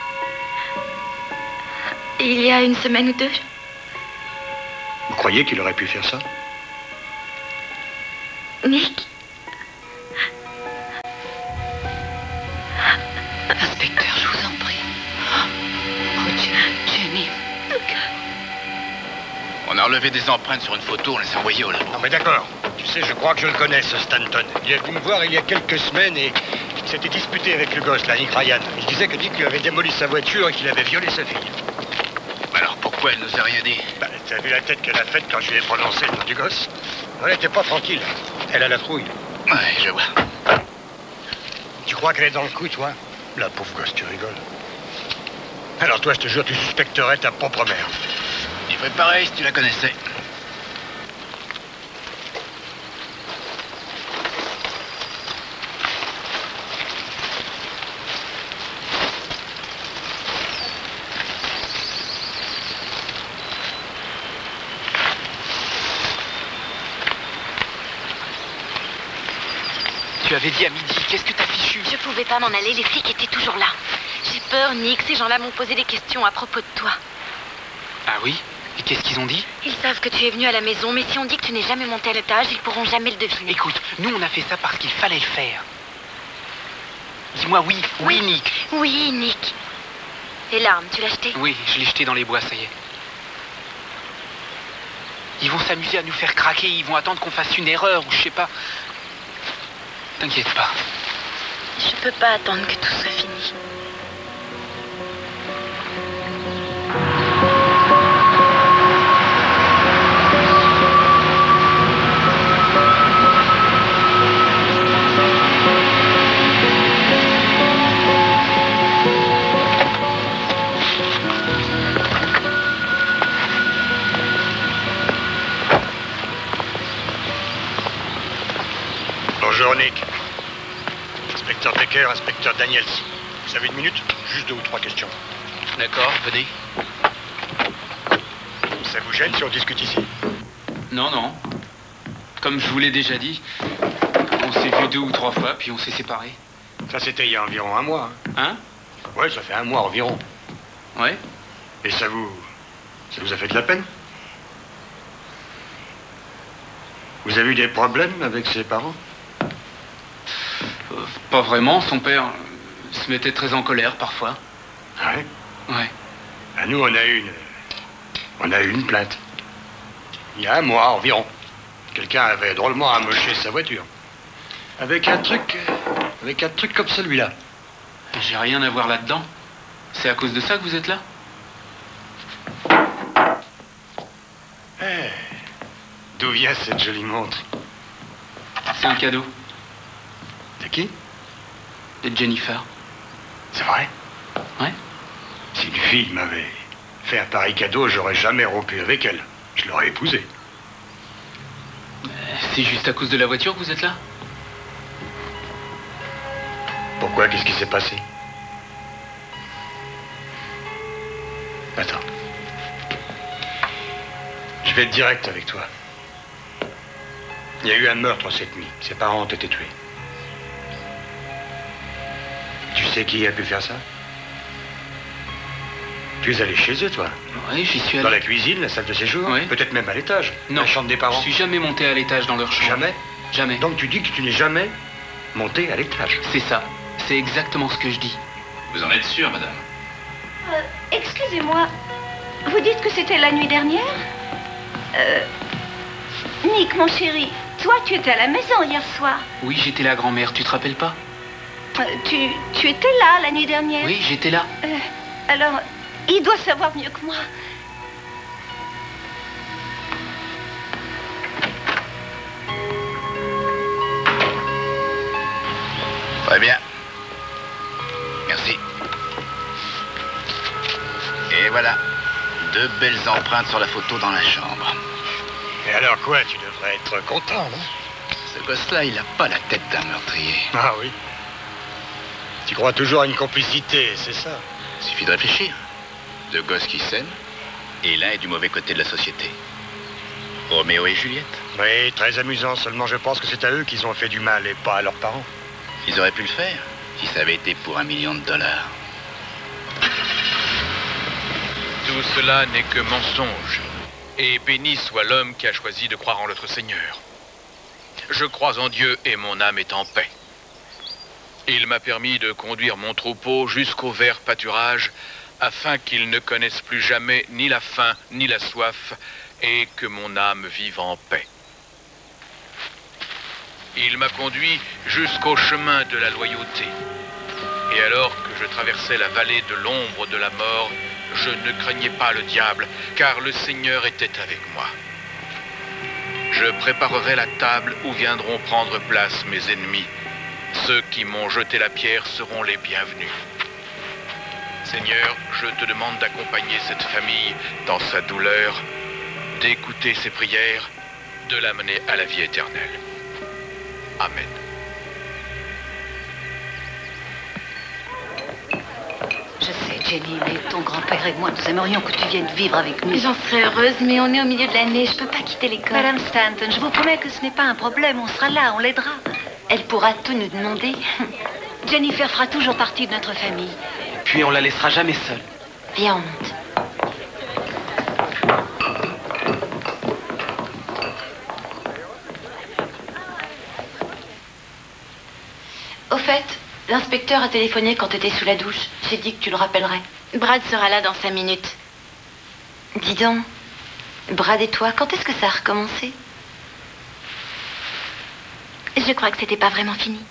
Il y a une semaine ou deux. Vous croyez qu'il aurait pu faire ça? Nick? Inspecteur, je vous en prie. Oh, Jenny. On a relevé des empreintes sur une photo, on les a envoyées au labo. Non mais d'accord. Tu sais, je crois que je le connais, ce Stanton. Il est venu me voir il y a quelques semaines et il s'était disputé avec le gosse, là, Nick Ryan. Il disait que Nick lui avait démoli sa voiture et qu'il avait violé sa fille. Alors pourquoi elle nous a rien dit? Bah, t'as vu la tête qu'elle a faite quand je lui ai prononcé le nom du gosse? Elle était pas tranquille. Elle a la trouille. Ouais, je vois. Tu crois qu'elle est dans le coup, toi? La pauvre gosse, tu rigoles. Alors toi, je te jure, tu suspecterais ta propre mère. Tu ferais pareil si tu la connaissais. Tu avais dit à midi, qu'est-ce que t'as fichu? Je pouvais pas m'en aller, les flics étaient toujours là. J'ai peur, Nick, ces gens-là m'ont posé des questions à propos de toi. Ah oui? Et qu'est-ce qu'ils ont dit? Ils savent que tu es venu à la maison, mais si on dit que tu n'es jamais monté à l'étage, ils pourront jamais le deviner. Écoute, nous on a fait ça parce qu'il fallait le faire. Dis-moi oui, oui Nick. Oui, Nick. Et l'arme, tu l'as jetée? Oui, je l'ai jeté dans les bois, ça y est. Ils vont s'amuser à nous faire craquer, ils vont attendre qu'on fasse une erreur ou je sais pas. T'inquiète pas. Je peux pas attendre que tout soit fini. Bonjour, Nick. Inspecteur Becker, inspecteur Daniels. Vous avez une minute? Juste 2 ou 3 questions. D'accord, venez. Ça vous gêne si on discute ici? Non, non. Comme je vous l'ai déjà dit, on s'est vu 2 ou 3 fois, puis on s'est séparés. Ça, c'était il y a environ 1 mois. Hein? Ouais, ça fait 1 mois environ. Ouais? Et ça vous a fait de la peine? Vous avez eu des problèmes avec ses parents? Pas vraiment, son père se mettait très en colère parfois. Ah ouais? Ouais. Ah, nous, on a eu une plainte. Il y a 1 mois environ. Quelqu'un avait drôlement amoché sa voiture. Avec un truc comme celui-là. J'ai rien à voir là-dedans. C'est à cause de ça que vous êtes là? Eh, d'où vient cette jolie montre? C'est un cadeau. De qui? De Jennifer. C'est vrai? Ouais. Si une fille m'avait fait un pareil cadeau, j'aurais jamais rompu avec elle. Je l'aurais épousée. C'est juste à cause de la voiture que vous êtes là? Pourquoi? Qu'est-ce qui s'est passé? Attends. Je vais être direct avec toi. Il y a eu un meurtre cette nuit. Ses parents ont été tués. Tu sais qui a pu faire ça? Tu es allé chez eux, toi? Oui, j'y suis allé. Dans la cuisine, la salle de séjour? Oui. Peut-être même à l'étage? Non. La chambre des parents? Je suis jamais monté à l'étage dans leur chambre. Jamais? Jamais. Donc tu dis que tu n'es jamais monté à l'étage? C'est ça. C'est exactement ce que je dis. Vous en êtes sûr, madame? Excusez-moi, vous dites que c'était la nuit dernière? Nick, mon chéri, toi, tu étais à la maison hier soir. Oui, j'étais là, grand-mère. Tu te rappelles pas? Tu étais là la nuit dernière? Oui, j'étais là. Alors, il doit savoir mieux que moi. Très bien. Merci. Et voilà. 2 belles empreintes sur la photo dans la chambre. Et alors quoi? Tu devrais être content, non? Ce gosse-là, il a pas la tête d'un meurtrier. Ah oui. Tu crois toujours à une complicité, c'est ça? Suffit de réfléchir. Deux gosses qui s'aiment, et l'un est du mauvais côté de la société. Roméo et Juliette. Oui, très amusant, seulement je pense que c'est à eux qu'ils ont fait du mal et pas à leurs parents. Ils auraient pu le faire si ça avait été pour $1 million. Tout cela n'est que mensonge. Et béni soit l'homme qui a choisi de croire en notre Seigneur. Je crois en Dieu et mon âme est en paix. Il m'a permis de conduire mon troupeau jusqu'au vert pâturage afin qu'ils ne connaissent plus jamais ni la faim ni la soif et que mon âme vive en paix. Il m'a conduit jusqu'au chemin de la loyauté. Et alors que je traversais la vallée de l'ombre de la mort, je ne craignais pas le diable, car le Seigneur était avec moi. Je préparerai la table où viendront prendre place mes ennemis. Ceux qui m'ont jeté la pierre seront les bienvenus. Seigneur, je te demande d'accompagner cette famille dans sa douleur, d'écouter ses prières, de l'amener à la vie éternelle. Amen. Je sais, Jenny, mais ton grand-père et moi, nous aimerions que tu viennes vivre avec nous. J'en serais heureuse, mais on est au milieu de l'année. Je peux pas quitter l'école. Madame Stanton, je vous promets que ce n'est pas un problème. On sera là, on l'aidera. Elle pourra tout nous demander. Jennifer fera toujours partie de notre famille. Puis on la laissera jamais seule. Viens, on monte. Au fait, l'inspecteur a téléphoné quand tu étais sous la douche. J'ai dit que tu le rappellerais. Brad sera là dans 5 minutes. Dis donc, Brad et toi, quand est-ce que ça a recommencé? Je crois que c'était pas vraiment fini.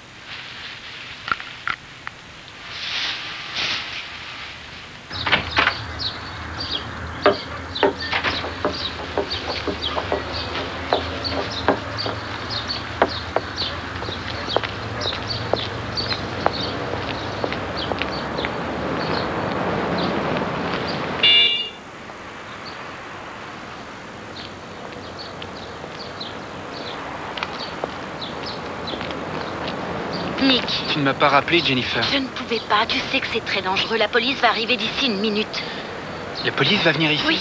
Nick. Tu ne m'as pas rappelé, Jennifer. Je ne pouvais pas. Tu sais que c'est très dangereux. La police va arriver d'ici 1 minute. La police va venir ici? Oui.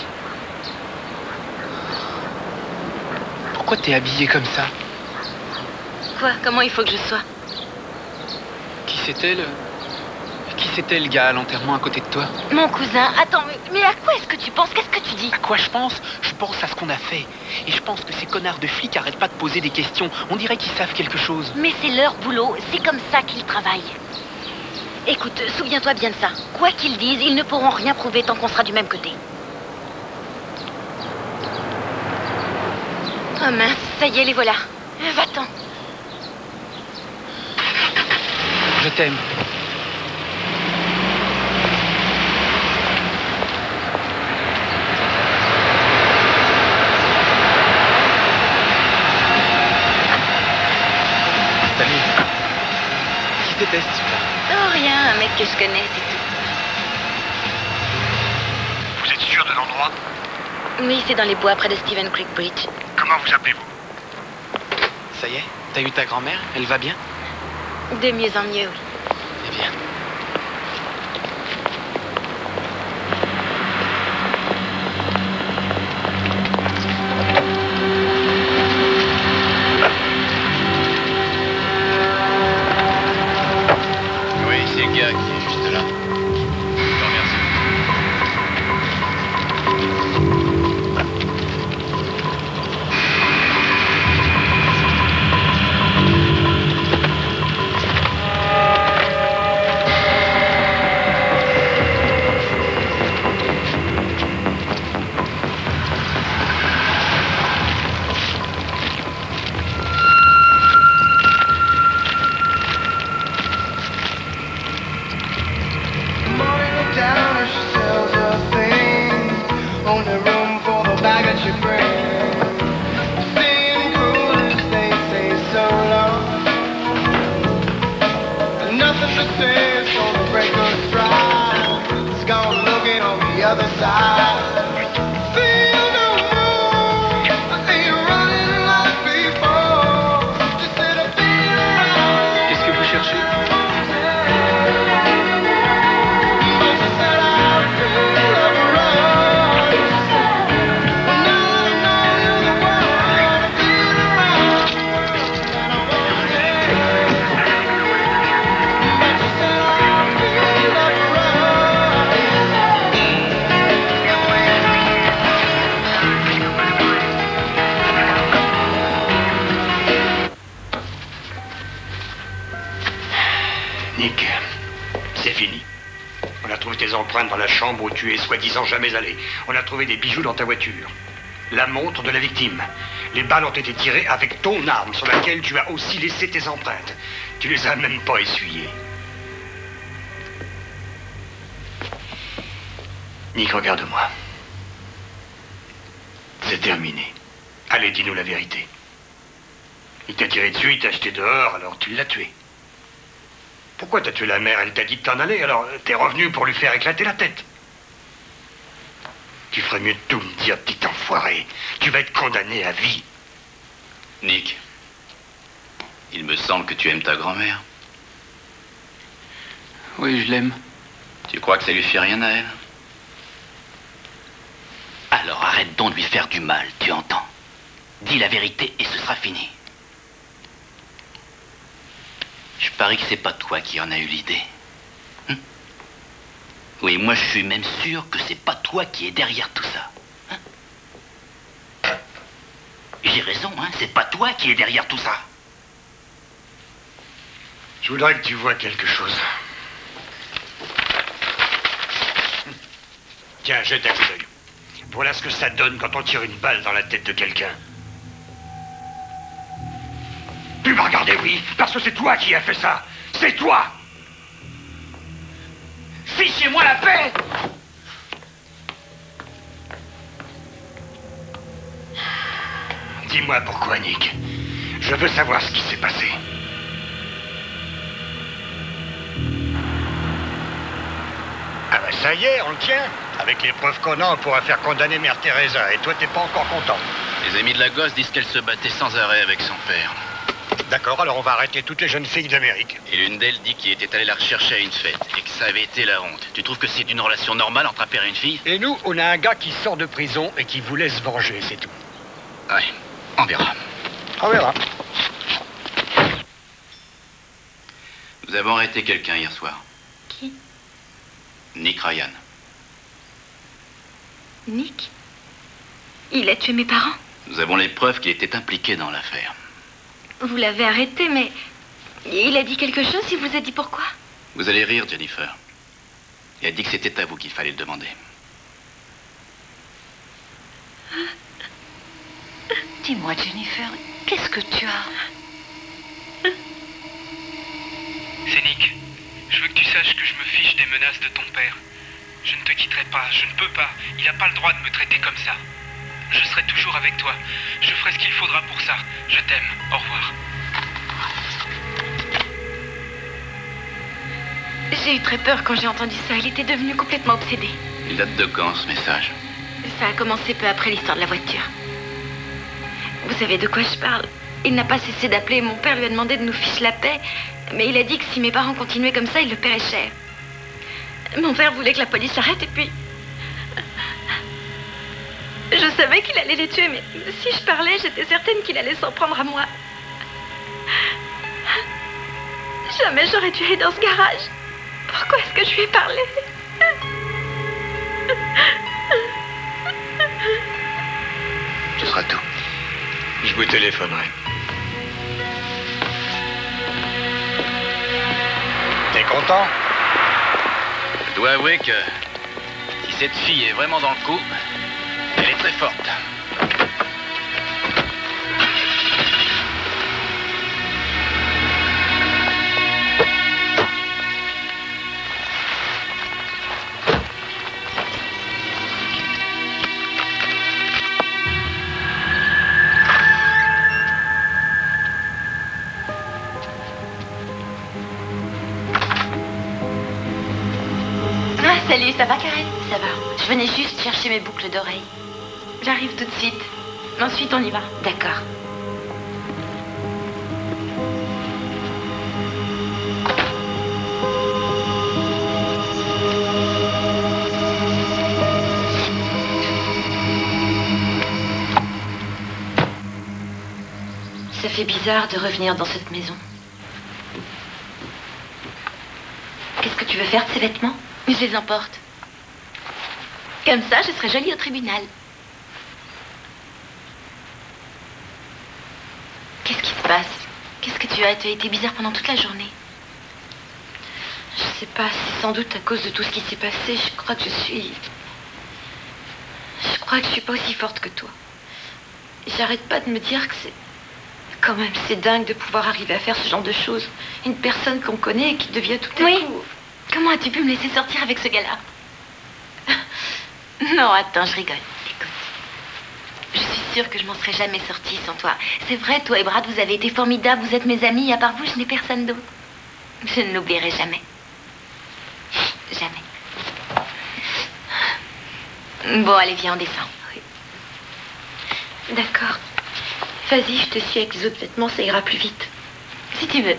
Pourquoi t'es habillée comme ça? Quoi? Comment il faut que je sois? Qui c'était le gars à l'enterrement à côté de toi? Mon cousin. Attends, mais à quoi est-ce que tu penses? Qu'est-ce que tu dis? À quoi je pense? Je pense à ce qu'on a fait. Et je pense que ces connards de flics arrêtent pas de poser des questions. On dirait qu'ils savent quelque chose. Mais c'est leur boulot. C'est comme ça qu'ils travaillent. Écoute, souviens-toi bien de ça. Quoi qu'ils disent, ils ne pourront rien prouver tant qu'on sera du même côté. Oh mince, ça y est, les voilà. Va-t'en. Je t'aime. Salut. Qui c'était, ce type-là? Oh, rien, un mec que je connais, c'est tout. Vous êtes sûr de l'endroit? Oui, c'est dans les bois près de Stephen Creek Bridge. Comment vous appelez-vous? Ça y est? T'as eu ta grand-mère? Elle va bien? De mieux en mieux, oui. Eh bien. Oui, c'est le gars qui est juste là. Je te remercie. Feel no more, I ain't running like before. rejoindre dans la chambre où tu es soi-disant jamais allé. On a trouvé des bijoux dans ta voiture. La montre de la victime. Les balles ont été tirées avec ton arme sur laquelle tu as aussi laissé tes empreintes. Tu les as même pas essuyées. Nick, regarde-moi. C'est terminé. Allez, dis-nous la vérité. Il t'a tiré dessus, il t'a jeté dehors, alors tu l'as tué. Pourquoi t'as tué la mère? Elle t'a dit de t'en aller, alors t'es revenu pour lui faire éclater la tête. Tu ferais mieux de tout me dire, petit enfoiré. Tu vas être condamné à vie. Nick, il me semble que tu aimes ta grand-mère. Oui, je l'aime. Tu crois que ça lui fait rien à elle? Alors arrête donc de lui faire du mal, tu entends? Dis la vérité et ce sera fini. Je parie que c'est pas toi qui en as eu l'idée. Oui, moi je suis même sûr que c'est pas toi qui es derrière tout ça. J'ai raison, hein, c'est pas toi qui es derrière tout ça. Je voudrais que tu vois quelque chose. Tiens, jette un coup d'œil. Voilà ce que ça donne quand on tire une balle dans la tête de quelqu'un. Tu m'as regardé, oui, parce que c'est toi qui as fait ça. C'est toi. Fichez-moi la paix. Dis-moi pourquoi, Nick. Je veux savoir ce qui s'est passé. Ah bah ça y est, on le tient. Avec les preuves qu'on a, on pourra faire condamner Mère Teresa. Et toi, t'es pas encore content. Les amis de la gosse disent qu'elle se battait sans arrêt avec son père. D'accord, alors on va arrêter toutes les jeunes filles d'Amérique. Et l'une d'elles dit qu'il était allé la rechercher à une fête et que ça avait été la honte. Tu trouves que c'est une relation normale entre un père et une fille? Et nous, on a un gars qui sort de prison et qui voulait se venger, c'est tout. Ouais, on verra. On verra. Nous avons arrêté quelqu'un hier soir. Qui? Nick Ryan. Nick? Il a tué mes parents? Nous avons les preuves qu'il était impliqué dans l'affaire. Vous l'avez arrêté, mais... Il a dit quelque chose? Il vous a dit pourquoi? Vous allez rire, Jennifer. Il a dit que c'était à vous qu'il fallait le demander. Dis-moi, Jennifer, qu'est-ce que tu as? C'est Nick. Je veux que tu saches que je me fiche des menaces de ton père. Je ne te quitterai pas, je ne peux pas. Il n'a pas le droit de me traiter comme ça. Je serai toujours avec toi. Je ferai ce qu'il faudra pour ça. Je t'aime. Au revoir. J'ai eu très peur quand j'ai entendu ça. Il était devenu complètement obsédé. Il date de quand, ce message? Ça a commencé peu après l'histoire de la voiture. Vous savez de quoi je parle? Il n'a pas cessé d'appeler. Mon père lui a demandé de nous ficher la paix. Mais il a dit que si mes parents continuaient comme ça, il le paierait cher. Mon père voulait que la police s'arrête et puis... Je savais qu'il allait les tuer, mais si je parlais, j'étais certaine qu'il allait s'en prendre à moi. Jamais j'aurais dû aller dans ce garage. Pourquoi est-ce que je lui ai parlé? Ce sera tout. Je vous téléphonerai. T'es content? Je dois avouer que si cette fille est vraiment dans le coup, elle est très forte. Salut, ça va, Karen? Ça va. Je venais juste chercher mes boucles d'oreilles. J'arrive tout de suite. Ensuite, on y va. D'accord. Ça fait bizarre de revenir dans cette maison. Qu'est-ce que tu veux faire de ces vêtements? Je les emporte. Comme ça, je serai jolie au tribunal. Qu'est-ce qui se passe? Qu'est-ce que tu as? Tu as été bizarre pendant toute la journée. Je sais pas, c'est sans doute à cause de tout ce qui s'est passé. Je crois que je suis pas aussi forte que toi. J'arrête pas de me dire que c'est... Quand même, c'est dingue de pouvoir arriver à faire ce genre de choses. Une personne qu'on connaît et qui devient tout à coup... Comment as-tu pu me laisser sortir avec ce gars-là? Non, attends, je rigole. Écoute, je suis sûre que je m'en serais jamais sortie sans toi. C'est vrai, toi et Brad, vous avez été formidables, vous êtes mes amis, et à part vous, je n'ai personne d'autre. Je ne l'oublierai jamais. Jamais. Bon, allez, viens, on descend. Oui. D'accord. Vas-y, je te suis avec les autres vêtements, ça ira plus vite. Si tu veux.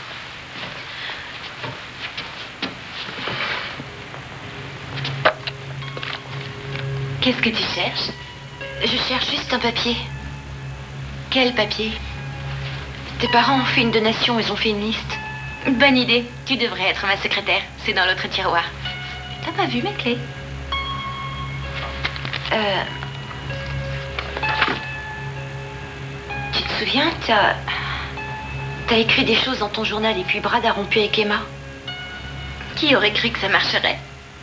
Qu'est-ce que tu cherches? Je cherche juste un papier. Quel papier? Tes parents ont fait une donation, ils ont fait une liste. Bonne idée. Tu devrais être ma secrétaire. C'est dans l'autre tiroir. T'as pas vu mes clés? Tu te souviens, t'as écrit des choses dans ton journal et puis Brad a rompu avec Emma. Qui aurait cru que ça marcherait?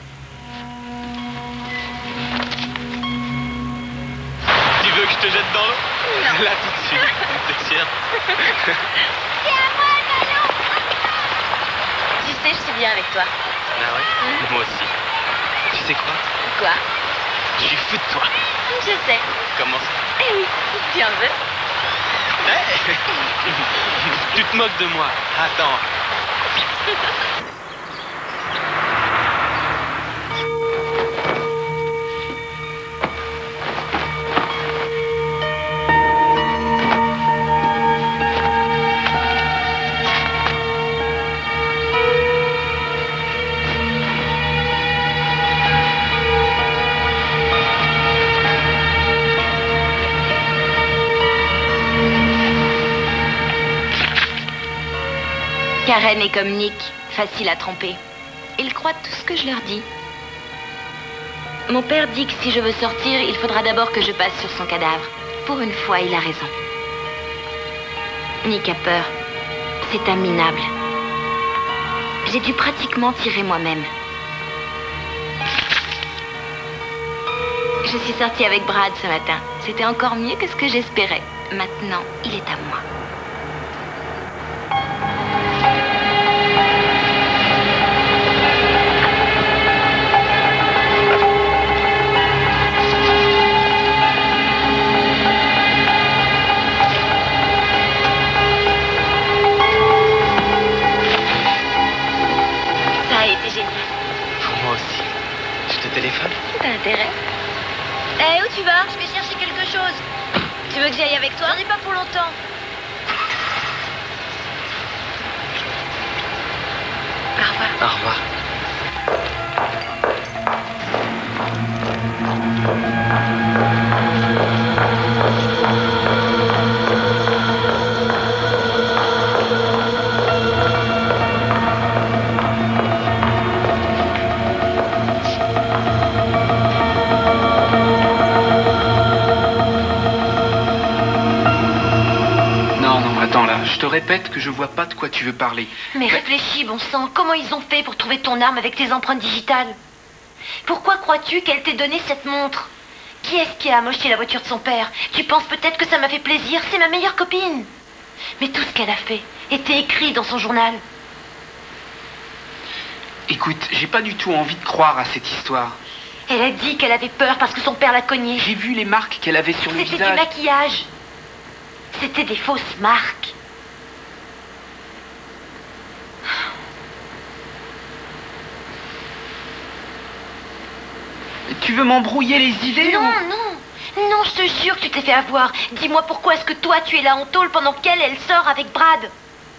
Tu veux que je te jette dans l'eau? Non. Là, tout de suite. T'es sûr? C'est à moi, ballon. Tu sais, je suis bien avec toi. Ah ouais? Moi aussi. Tu sais quoi? Quoi? Je suis fou de toi. Je sais. Comment ça? Eh oui, tu en veux? Hey tu te moques de moi. Attends. Karen est comme Nick, facile à tromper. Ils croient tout ce que je leur dis. Mon père dit que si je veux sortir, il faudra d'abord que je passe sur son cadavre. Pour une fois, il a raison. Nick a peur. C'est un minable. J'ai dû pratiquement tirer moi-même. Je suis sortie avec Brad ce matin. C'était encore mieux que ce que j'espérais. Maintenant, il est à moi. Téléphone? T'as intérêt. Eh, où tu vas? Je vais chercher quelque chose. Tu veux que j'y aille avec toi? J'en ai pas pour longtemps. Au revoir. Au revoir. Je te répète que je vois pas de quoi tu veux parler. Mais réfléchis, bon sang. Comment ils ont fait pour trouver ton arme avec tes empreintes digitales? Pourquoi crois-tu qu'elle t'ait donné cette montre? Qui est-ce qui a amoché la voiture de son père? Tu penses peut-être que ça m'a fait plaisir? C'est ma meilleure copine. Mais tout ce qu'elle a fait était écrit dans son journal. Écoute, j'ai pas du tout envie de croire à cette histoire. Elle a dit qu'elle avait peur parce que son père l'a cognée. J'ai vu les marques qu'elle avait sur le visage. C'était du maquillage. C'était des fausses marques. Tu veux m'embrouiller les idées? Non, non. Non, je te jure que tu t'es fait avoir. Dis-moi pourquoi est-ce que toi, tu es là en tôle pendant qu'elle sort avec Brad?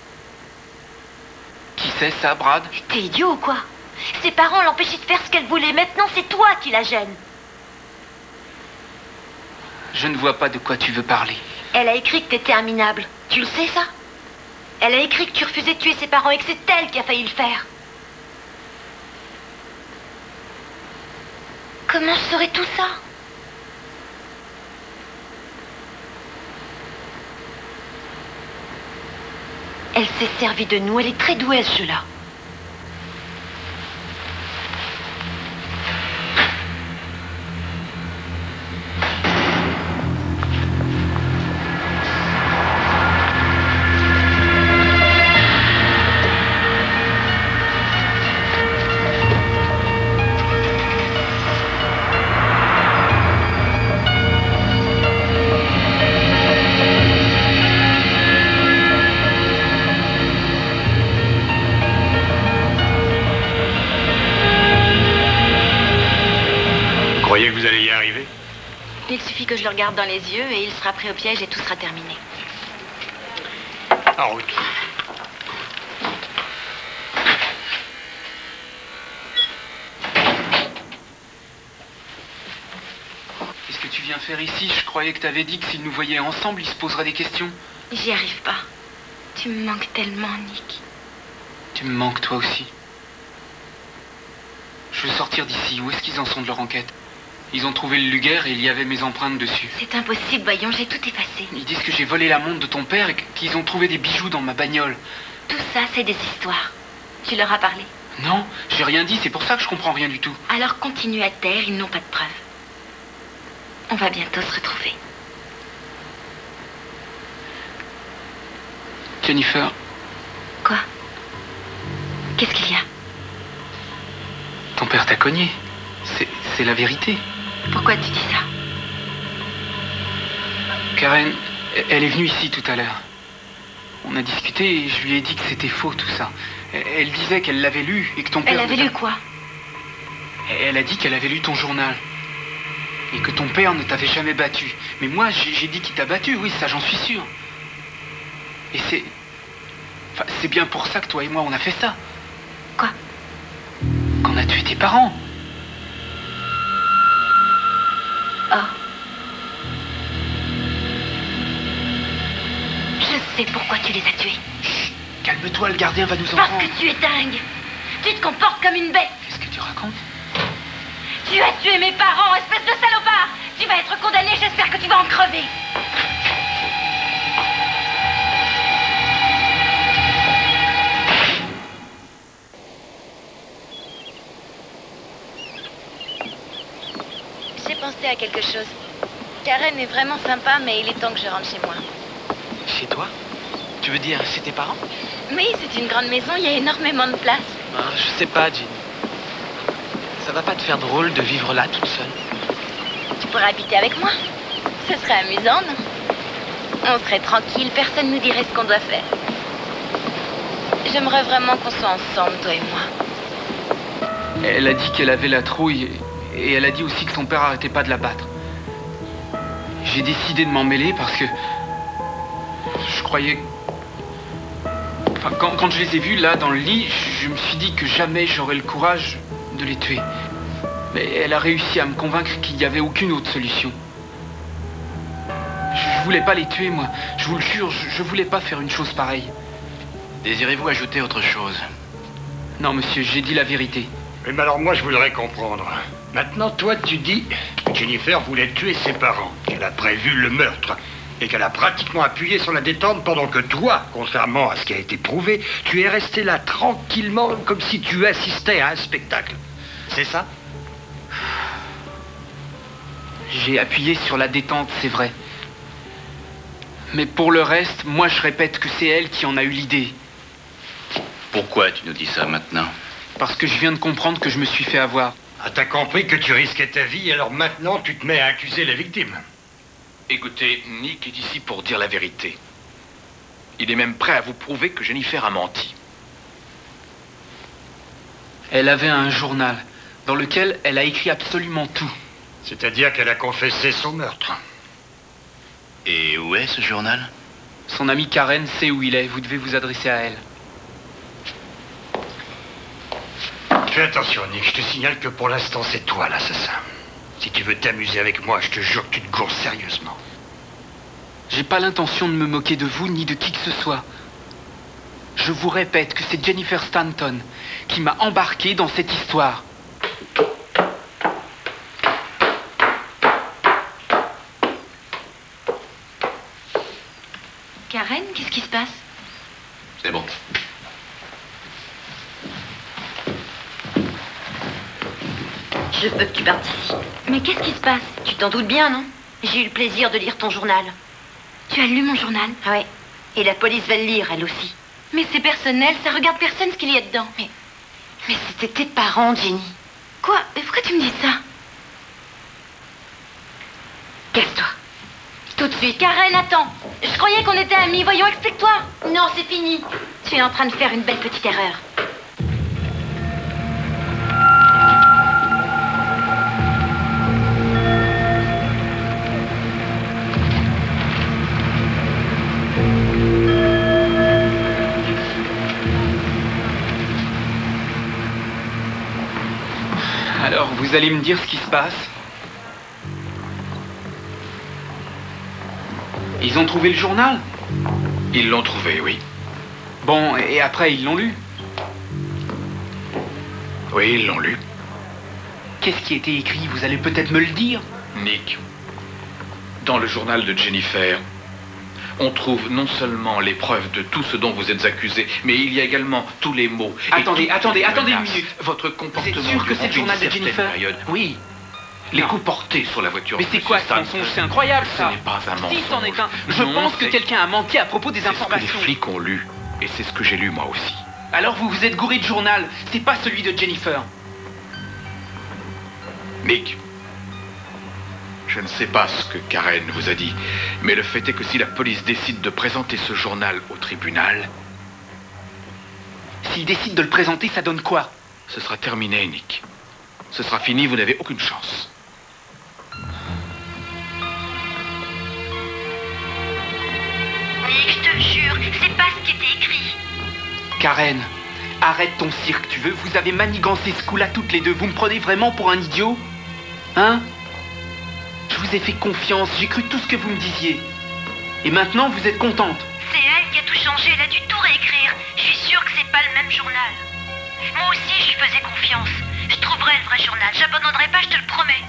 Qui c'est ça, Brad? T'es idiot ou quoi? Ses parents l'empêchaient de faire ce qu'elle voulait. Maintenant, c'est toi qui la gêne. Je ne vois pas de quoi tu veux parler. Elle a écrit que t'étais un minable. Tu le sais, ça? Elle a écrit que tu refusais de tuer ses parents et que c'est elle qui a failli le faire. Comment je saurais tout ça? Elle s'est servie de nous. Elle est très douée à ce jeu-là. allez y arriver? Il suffit que je le regarde dans les yeux et il sera pris au piège et tout sera terminé. En route. Qu'est-ce que tu viens faire ici? Je croyais que t'avais dit que s'il nous voyait ensemble, il se poserait des questions. J'y arrive pas. Tu me manques tellement, Nick. Tu me manques toi aussi. Je veux sortir d'ici. Où est-ce qu'ils en sont de leur enquête? Ils ont trouvé le Luger et il y avait mes empreintes dessus. C'est impossible, voyons, j'ai tout effacé. Ils disent que j'ai volé la montre de ton père et qu'ils ont trouvé des bijoux dans ma bagnole. Tout ça, c'est des histoires. Tu leur as parlé? Non, j'ai rien dit, c'est pour ça que je comprends rien du tout. Alors continue à taire, ils n'ont pas de preuves. On va bientôt se retrouver. Jennifer. Quoi? Qu'est-ce qu'il y a? Ton père t'a cogné. C'est la vérité. Pourquoi tu dis ça? Karen, elle est venue ici tout à l'heure. On a discuté et je lui ai dit que c'était faux tout ça. Elle disait qu'elle l'avait lu et que ton père... Elle avait lu quoi? Elle a dit qu'elle avait lu ton journal. Et que ton père ne t'avait jamais battu. Mais moi, j'ai dit qu'il t'a battu, oui, ça j'en suis sûr. Et c'est... Enfin, c'est bien pour ça que toi et moi, on a fait ça. Quoi? Qu'on a tué tes parents. Oh. Je sais pourquoi tu les as tués. Chut, calme-toi, le gardien va nous entendre. Parce que tu es dingue. Tu te comportes comme une bête. Qu'est-ce que tu racontes? Tu as tué mes parents, espèce de salopard. Tu vas être condamné, j'espère que tu vas en crever. J'ai pensé à quelque chose. Karen est vraiment sympa, mais il est temps que je rentre chez moi. Chez toi? Tu veux dire chez tes parents? Oui, c'est une grande maison, il y a énormément de place. Ah, je sais pas, Jean. Ça va pas te faire drôle de vivre là toute seule? Tu pourrais habiter avec moi. Ce serait amusant, non? On serait tranquille, personne nous dirait ce qu'on doit faire. J'aimerais vraiment qu'on soit ensemble, toi et moi. Elle a dit qu'elle avait la trouille et elle a dit aussi que son père arrêtait pas de la battre. J'ai décidé de m'en mêler parce que je croyais... Enfin, quand je les ai vus là dans le lit, je me suis dit que jamais j'aurais le courage de les tuer. Mais elle a réussi à me convaincre qu'il n'y avait aucune autre solution. Je voulais pas les tuer, moi. Je vous le jure, je voulais pas faire une chose pareille. Désirez-vous ajouter autre chose? Non, monsieur, j'ai dit la vérité. Oui, mais alors moi, je voudrais comprendre. Maintenant, toi, tu dis que Jennifer voulait tuer ses parents, qu'elle a prévu le meurtre, et qu'elle a pratiquement appuyé sur la détente pendant que toi, contrairement à ce qui a été prouvé, tu es resté là tranquillement comme si tu assistais à un spectacle. C'est ça? J'ai appuyé sur la détente, c'est vrai. Mais pour le reste, moi je répète que c'est elle qui en a eu l'idée. Pourquoi tu nous dis ça maintenant? Parce que je viens de comprendre que je me suis fait avoir. Ah, t'as compris que tu risquais ta vie, alors maintenant tu te mets à accuser les victimes. Écoutez, Nick est ici pour dire la vérité. Il est même prêt à vous prouver que Jennifer a menti. Elle avait un journal dans lequel elle a écrit absolument tout. C'est-à-dire qu'elle a confessé son meurtre. Et où est ce journal? Son amie Karen sait où il est, vous devez vous adresser à elle. Fais attention, Nick, je te signale que pour l'instant, c'est toi l'assassin. Si tu veux t'amuser avec moi, je te jure que tu te gourres sérieusement. J'ai pas l'intention de me moquer de vous ni de qui que ce soit. Je vous répète que c'est Jennifer Stanton qui m'a embarqué dans cette histoire. Karen, qu'est-ce qui se passe? C'est bon. Je veux que tu partes ici. Mais qu'est-ce qui se passe? Tu t'en doutes bien, non? J'ai eu le plaisir de lire ton journal. Tu as lu mon journal? Ah ouais. Et la police va le lire, elle aussi. Mais c'est personnel, ça regarde personne ce qu'il y a dedans. Mais c'était tes parents, Jenny. Quoi? Mais pourquoi tu me dis ça? Casse-toi. Tout de suite. Karen, attends. Je croyais qu'on était amis. Voyons, explique-toi. Non, c'est fini. Tu es en train de faire une belle petite erreur. Vous allez me dire ce qui se passe? Ils ont trouvé le journal? Ils l'ont trouvé, oui. Bon, et après, ils l'ont lu? Oui, ils l'ont lu. Qu'est-ce qui était écrit? Vous allez peut-être me le dire? Nick, dans le journal de Jennifer, on trouve non seulement les preuves de tout ce dont vous êtes accusé, mais il y a également tous les mots. Attendez une menaces. minute. Votre comportement. Vous êtes sûr que c'est le journal de d'une certaine Jennifer? période. Oui. Les Non. coups portés sur la voiture. Mais de c'est M. quoi ce Stanton. mensonge? C'est incroyable, ça. Ce n'est pas un mensonge. Si, c'en est un. Je Non, pense que c'est- quelqu'un a menti à propos des C'est ce que les informations. flics ont lu. Et c'est ce que j'ai lu moi aussi. Alors vous vous êtes gouré de journal. C'est pas celui de Jennifer. Nick, je ne sais pas ce que Karen vous a dit, mais le fait est que si la police décide de présenter ce journal au tribunal, S'il décide de le présenter, ça donne quoi? ce sera terminé, Nick. Ce sera fini, vous n'avez aucune chance. Nick, je te le jure, c'est pas ce qui était écrit. Karen, arrête ton cirque, tu veux? Vous avez manigancé ce coup-là toutes les deux. Vous me prenez vraiment pour un idiot? Hein? Je vous ai fait confiance, j'ai cru tout ce que vous me disiez. Et maintenant, vous êtes contente? C'est elle qui a tout changé, elle a dû tout réécrire. Je suis sûre que c'est pas le même journal. Moi aussi, je lui faisais confiance. Je trouverai le vrai journal, j'abandonnerai pas, je te le promets.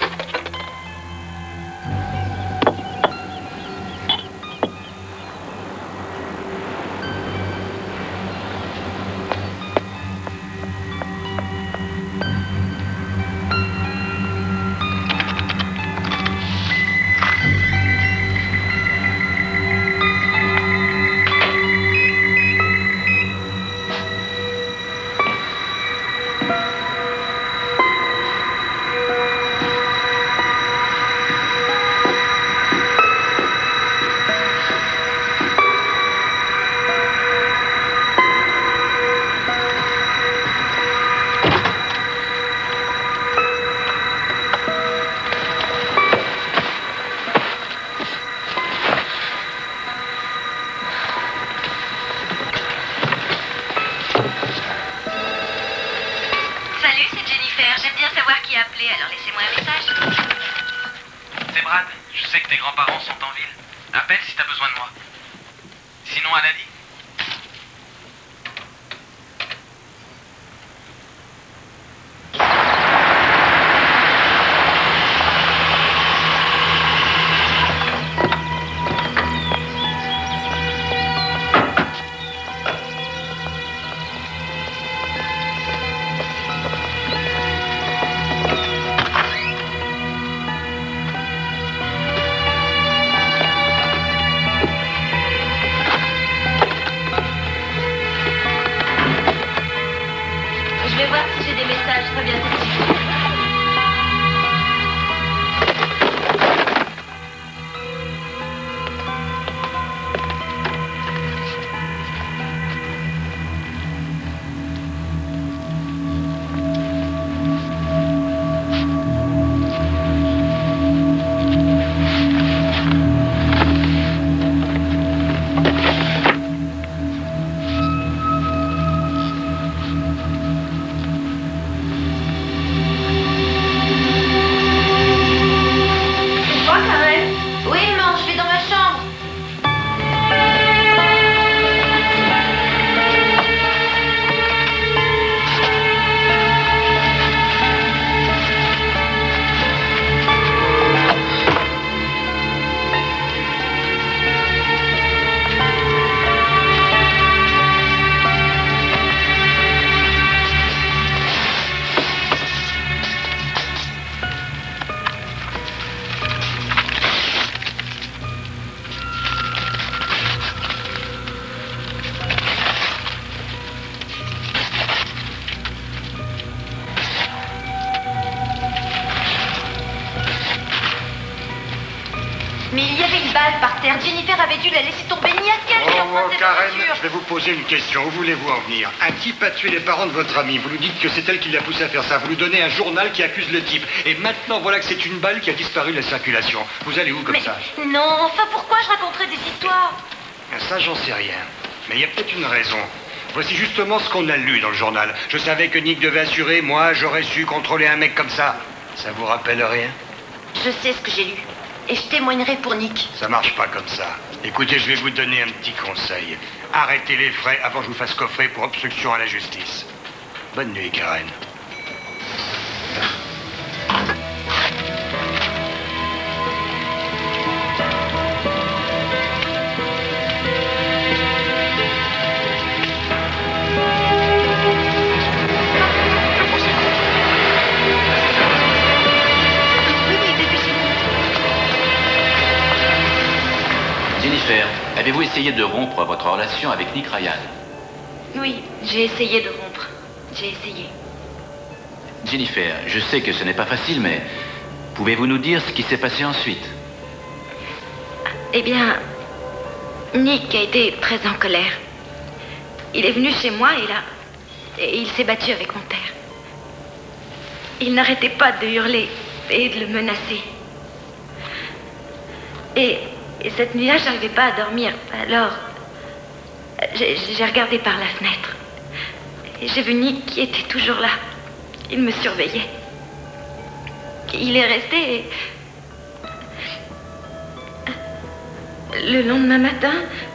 Salut, c'est Jennifer. J'aime bien savoir qui a appelé, alors laissez-moi un message. C'est Brad. Je sais que tes grands-parents sont en ville. Appelle si t'as besoin de moi. Sinon, à lundi. Je vais voir si j'ai des messages. Très bien, tout de suite. C'est toi, Karen? Oui, maman, je vais dans ma chambre. Mais il y avait une balle par terre. Jennifer avait dû la laisser tomber. N'y a-t-il qu'elle Oh, cette Karen, voiture. je vais vous poser une question. Où voulez-vous en venir? Un type a tué les parents de votre ami. Vous lui dites que c'est elle qui l'a poussé à faire ça. Vous lui donnez un journal qui accuse le type. Et maintenant, voilà que c'est une balle qui a disparu de la circulation. Vous allez où comme Mais ça? non, enfin pourquoi je raconterais des histoires? Ça, j'en sais rien. Mais il y a peut-être une raison. Voici justement ce qu'on a lu dans le journal. Je savais que Nick devait assurer, moi, j'aurais su contrôler un mec comme ça. Ça vous rappelle rien? Je sais ce que j'ai lu. Et je témoignerai pour Nick. Ça marche pas comme ça. Écoutez, je vais vous donner un petit conseil. Arrêtez les frais avant que je vous fasse coffrer pour obstruction à la justice. Bonne nuit, Karen. Jennifer, avez-vous essayé de rompre votre relation avec Nick Ryan? Oui, j'ai essayé de rompre. J'ai essayé. Jennifer, je sais que ce n'est pas facile, mais pouvez-vous nous dire ce qui s'est passé ensuite? Eh bien, Nick a été très en colère. Il est venu chez moi et il s'est battu avec mon père. Il n'arrêtait pas de hurler et de le menacer. Et cette nuit-là, je n'arrivais pas à dormir. Alors, j'ai regardé par la fenêtre. Et j'ai vu Nick qui était toujours là. Il me surveillait. Il est resté et... Le lendemain matin,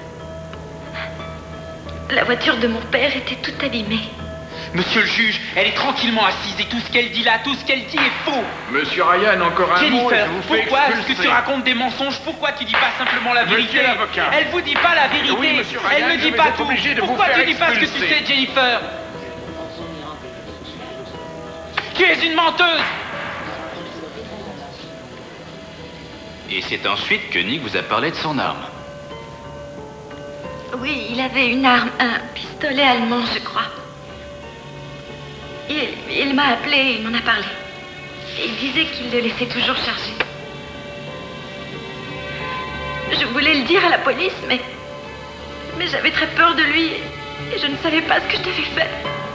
la voiture de mon père était toute abîmée. Monsieur le juge, elle est tranquillement assise et tout ce qu'elle dit là, tout ce qu'elle dit est faux. Monsieur Ryan, encore un mot et Jennifer, je vous fais pourquoi est-ce que expulser. tu racontes des mensonges? Pourquoi tu dis pas simplement la vérité? Monsieur l'avocat. Elle vous dit pas la vérité. Oui, monsieur Ryan, elle ne je dit vais pas être tout. obligé de vous Pourquoi faire tu dis pas ce que tu expulser. sais, Jennifer? Tu es une menteuse. Et c'est ensuite que Nick vous a parlé de son arme. Oui, il avait une arme, un pistolet allemand, je crois. Il m'a appelé, il m'en a parlé. Il disait qu'il le laissait toujours chargé. Je voulais le dire à la police, mais j'avais très peur de lui et je ne savais pas ce que je devais faire.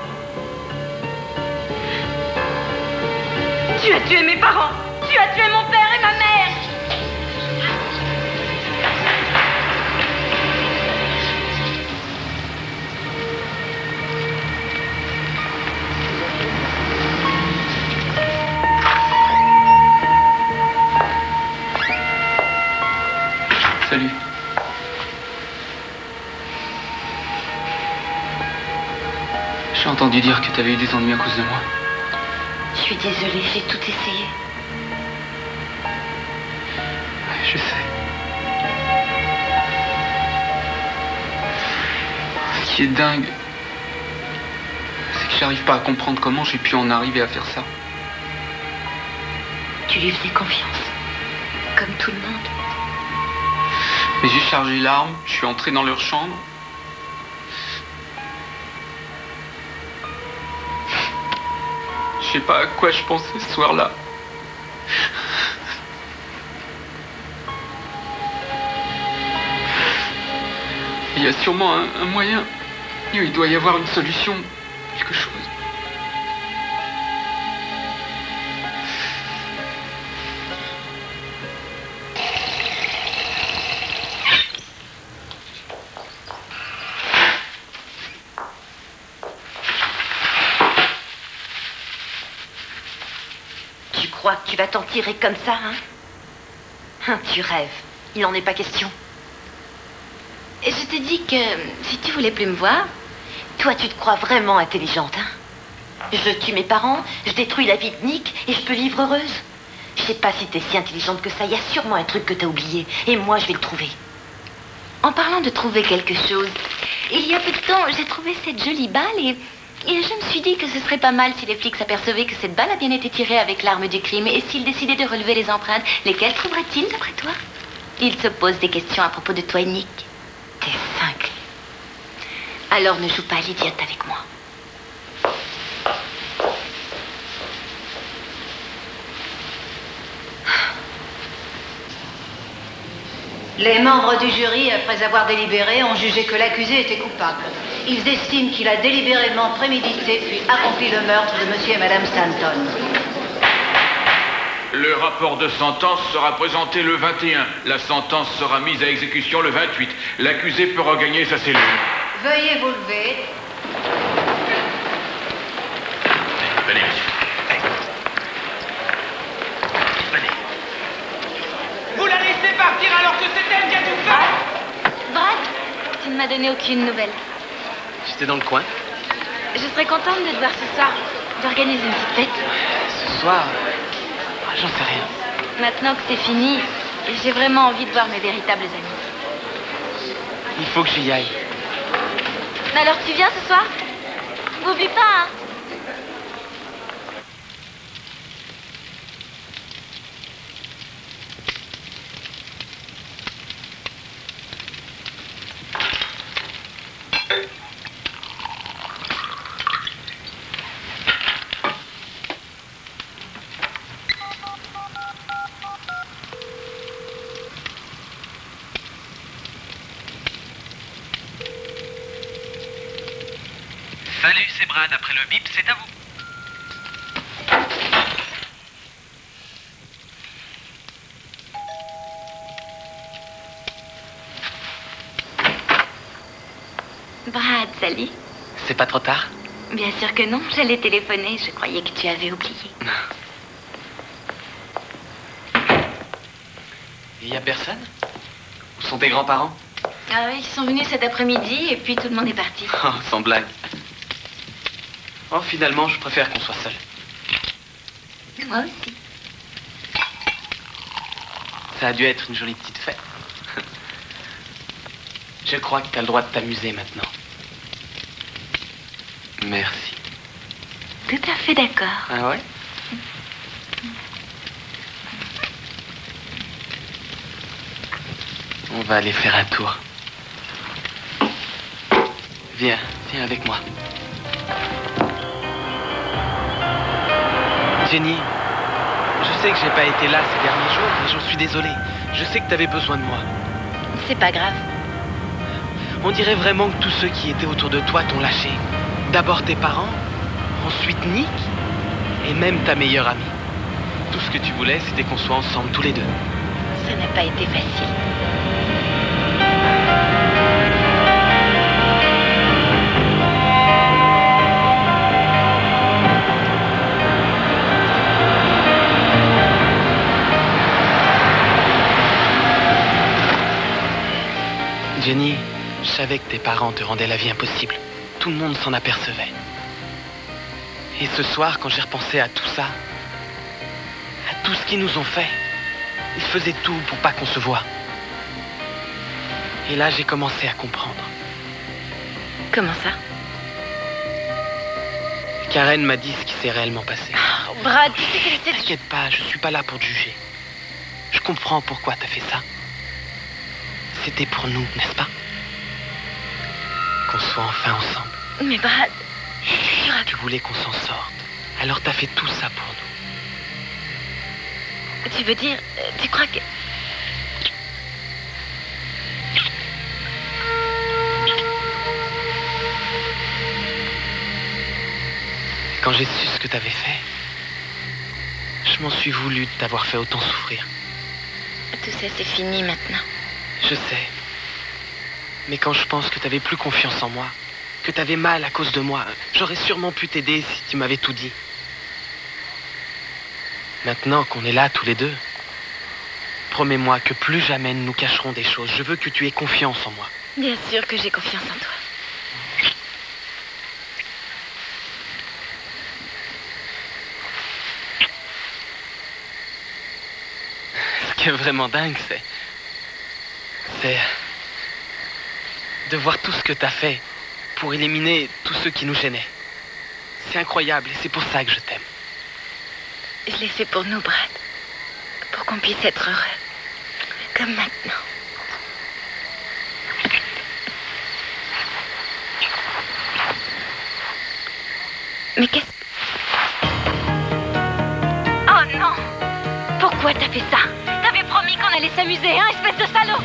Tu as tué mes parents. Tu as tué mon père et ma mère. Salut. J'ai entendu dire que tu avais eu des ennuis à cause de moi. Je suis désolée, j'ai tout essayé. Je sais. Ce qui est dingue, c'est que j'arrive pas à comprendre comment j'ai pu en arriver à faire ça. Tu lui faisais confiance, comme tout le monde. Mais j'ai chargé l'arme, je suis entré dans leur chambre. Je sais pas à quoi je pensais ce soir-là. Il y a sûrement un moyen. Il doit y avoir une solution, quelque chose. Tu crois que tu vas t'en tirer comme ça, hein? Tu rêves. Il n'en est pas question. Et je t'ai dit que si tu voulais plus me voir, Toi, tu te crois vraiment intelligente, hein? Je tue mes parents, je détruis la vie de Nick et je peux vivre heureuse. Je sais pas si t'es si intelligente que ça. Il y a sûrement un truc que t'as oublié. Et moi, je vais le trouver. en parlant de trouver quelque chose, il y a peu de temps, j'ai trouvé cette jolie balle et je me suis dit que ce serait pas mal si les flics s'apercevaient que cette balle a bien été tirée avec l'arme du crime et s'ils décidaient de relever les empreintes, lesquelles trouveraient-ils d'après toi? Ils se posent des questions à propos de toi et Nick. T'es cinglée. Alors ne joue pas à l'idiote avec moi. Les membres du jury, après avoir délibéré, ont jugé que l'accusé était coupable. Ils estiment qu'il a délibérément prémédité puis accompli le meurtre de monsieur et madame Stanton. Le rapport de sentence sera présenté le 21. La sentence sera mise à exécution le 28. L'accusé peut regagner sa cellule. Veuillez vous lever. que c'est elle qui a tout fait. Brad, tu ne m'as donné aucune nouvelle. J'étais dans le coin. Je serais contente de te voir ce soir, d'organiser une petite fête. Ce soir, j'en sais rien. Maintenant que c'est fini, j'ai vraiment envie de voir mes véritables amis. Il faut que j'y aille. Alors tu viens ce soir? N'oublie pas, hein? Salut, c'est Brad. Après le bip, c'est à vous. Brad, salut. C'est pas trop tard? Bien sûr que non, j'allais téléphoner, je croyais que tu avais oublié. Il y a personne? Où sont tes grands-parents? Ah oui, ils sont venus cet après-midi et puis tout le monde est parti. Oh, sans blague. Oh, finalement, je préfère qu'on soit seuls. Moi aussi. Ça a dû être une jolie petite fête. Je crois que t'as le droit de t'amuser maintenant. Merci. Tout à fait d'accord. Ah ouais? On va aller faire un tour. Viens, viens avec moi. Jenny, je sais que j'ai pas été là ces derniers jours, mais j'en suis désolé. Je sais que t'avais besoin de moi. C'est pas grave. On dirait vraiment que tous ceux qui étaient autour de toi t'ont lâché. D'abord tes parents, ensuite Nick, et même ta meilleure amie. Tout ce que tu voulais, c'était qu'on soit ensemble tous les deux. Ça n'a pas été facile. Jenny, je savais que tes parents te rendaient la vie impossible. Tout le monde s'en apercevait. Et ce soir, quand j'ai repensé à tout ça, à tout ce qu'ils nous ont fait, ils faisaient tout pour pas qu'on se voie. Et là, j'ai commencé à comprendre. Comment ça? Karen m'a dit ce qui s'est réellement passé. Oh, Brad, tu sais qu'elle était... T'inquiète pas, je suis pas là pour te juger. Je comprends pourquoi t'as fait ça. C'était pour nous, n'est-ce pas? Qu'on soit enfin ensemble. Mais Brad, Tu voulais qu'on s'en sorte. Alors t'as fait tout ça pour nous. tu veux dire, tu crois que... Quand j'ai su ce que t'avais fait, je m'en suis voulu de t'avoir fait autant souffrir. Tout ça, c'est fini maintenant. Je sais. Mais quand je pense que t'avais plus confiance en moi, que t'avais mal à cause de moi, j'aurais sûrement pu t'aider si tu m'avais tout dit. Maintenant qu'on est là tous les deux, promets-moi que plus jamais nous cacherons des choses. Je veux que tu aies confiance en moi. Bien sûr que j'ai confiance en toi. Ce qui est vraiment dingue, c'est de voir tout ce que t'as fait pour éliminer tous ceux qui nous gênaient. C'est incroyable et c'est pour ça que je t'aime. Je l'ai fait pour nous, Brad. Pour qu'on puisse être heureux. Comme maintenant. Mais qu'est-ce... Oh non! Pourquoi t'as fait ça? T'avais promis qu'on allait s'amuser, hein, espèce de salaud!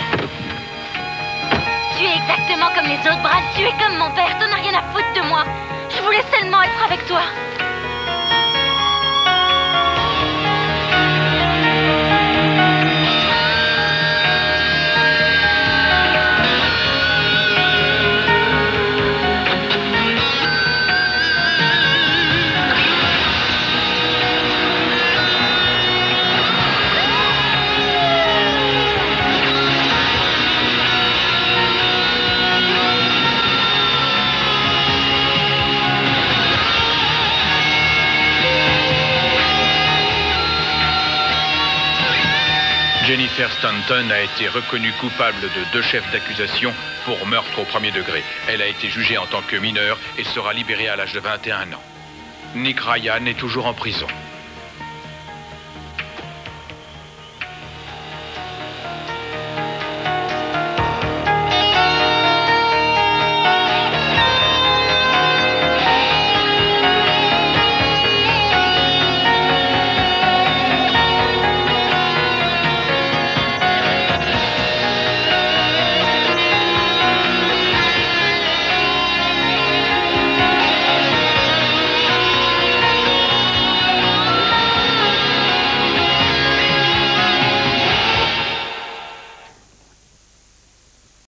Tu es exactement comme les autres, Brad. Tu es comme mon père. T'en as rien à foutre de moi. Je voulais seulement être avec toi. Jennifer Stanton a été reconnue coupable de 2 chefs d'accusation pour meurtre au premier degré. Elle a été jugée en tant que mineure et sera libérée à l'âge de 21 ans. Nick Ryan est toujours en prison.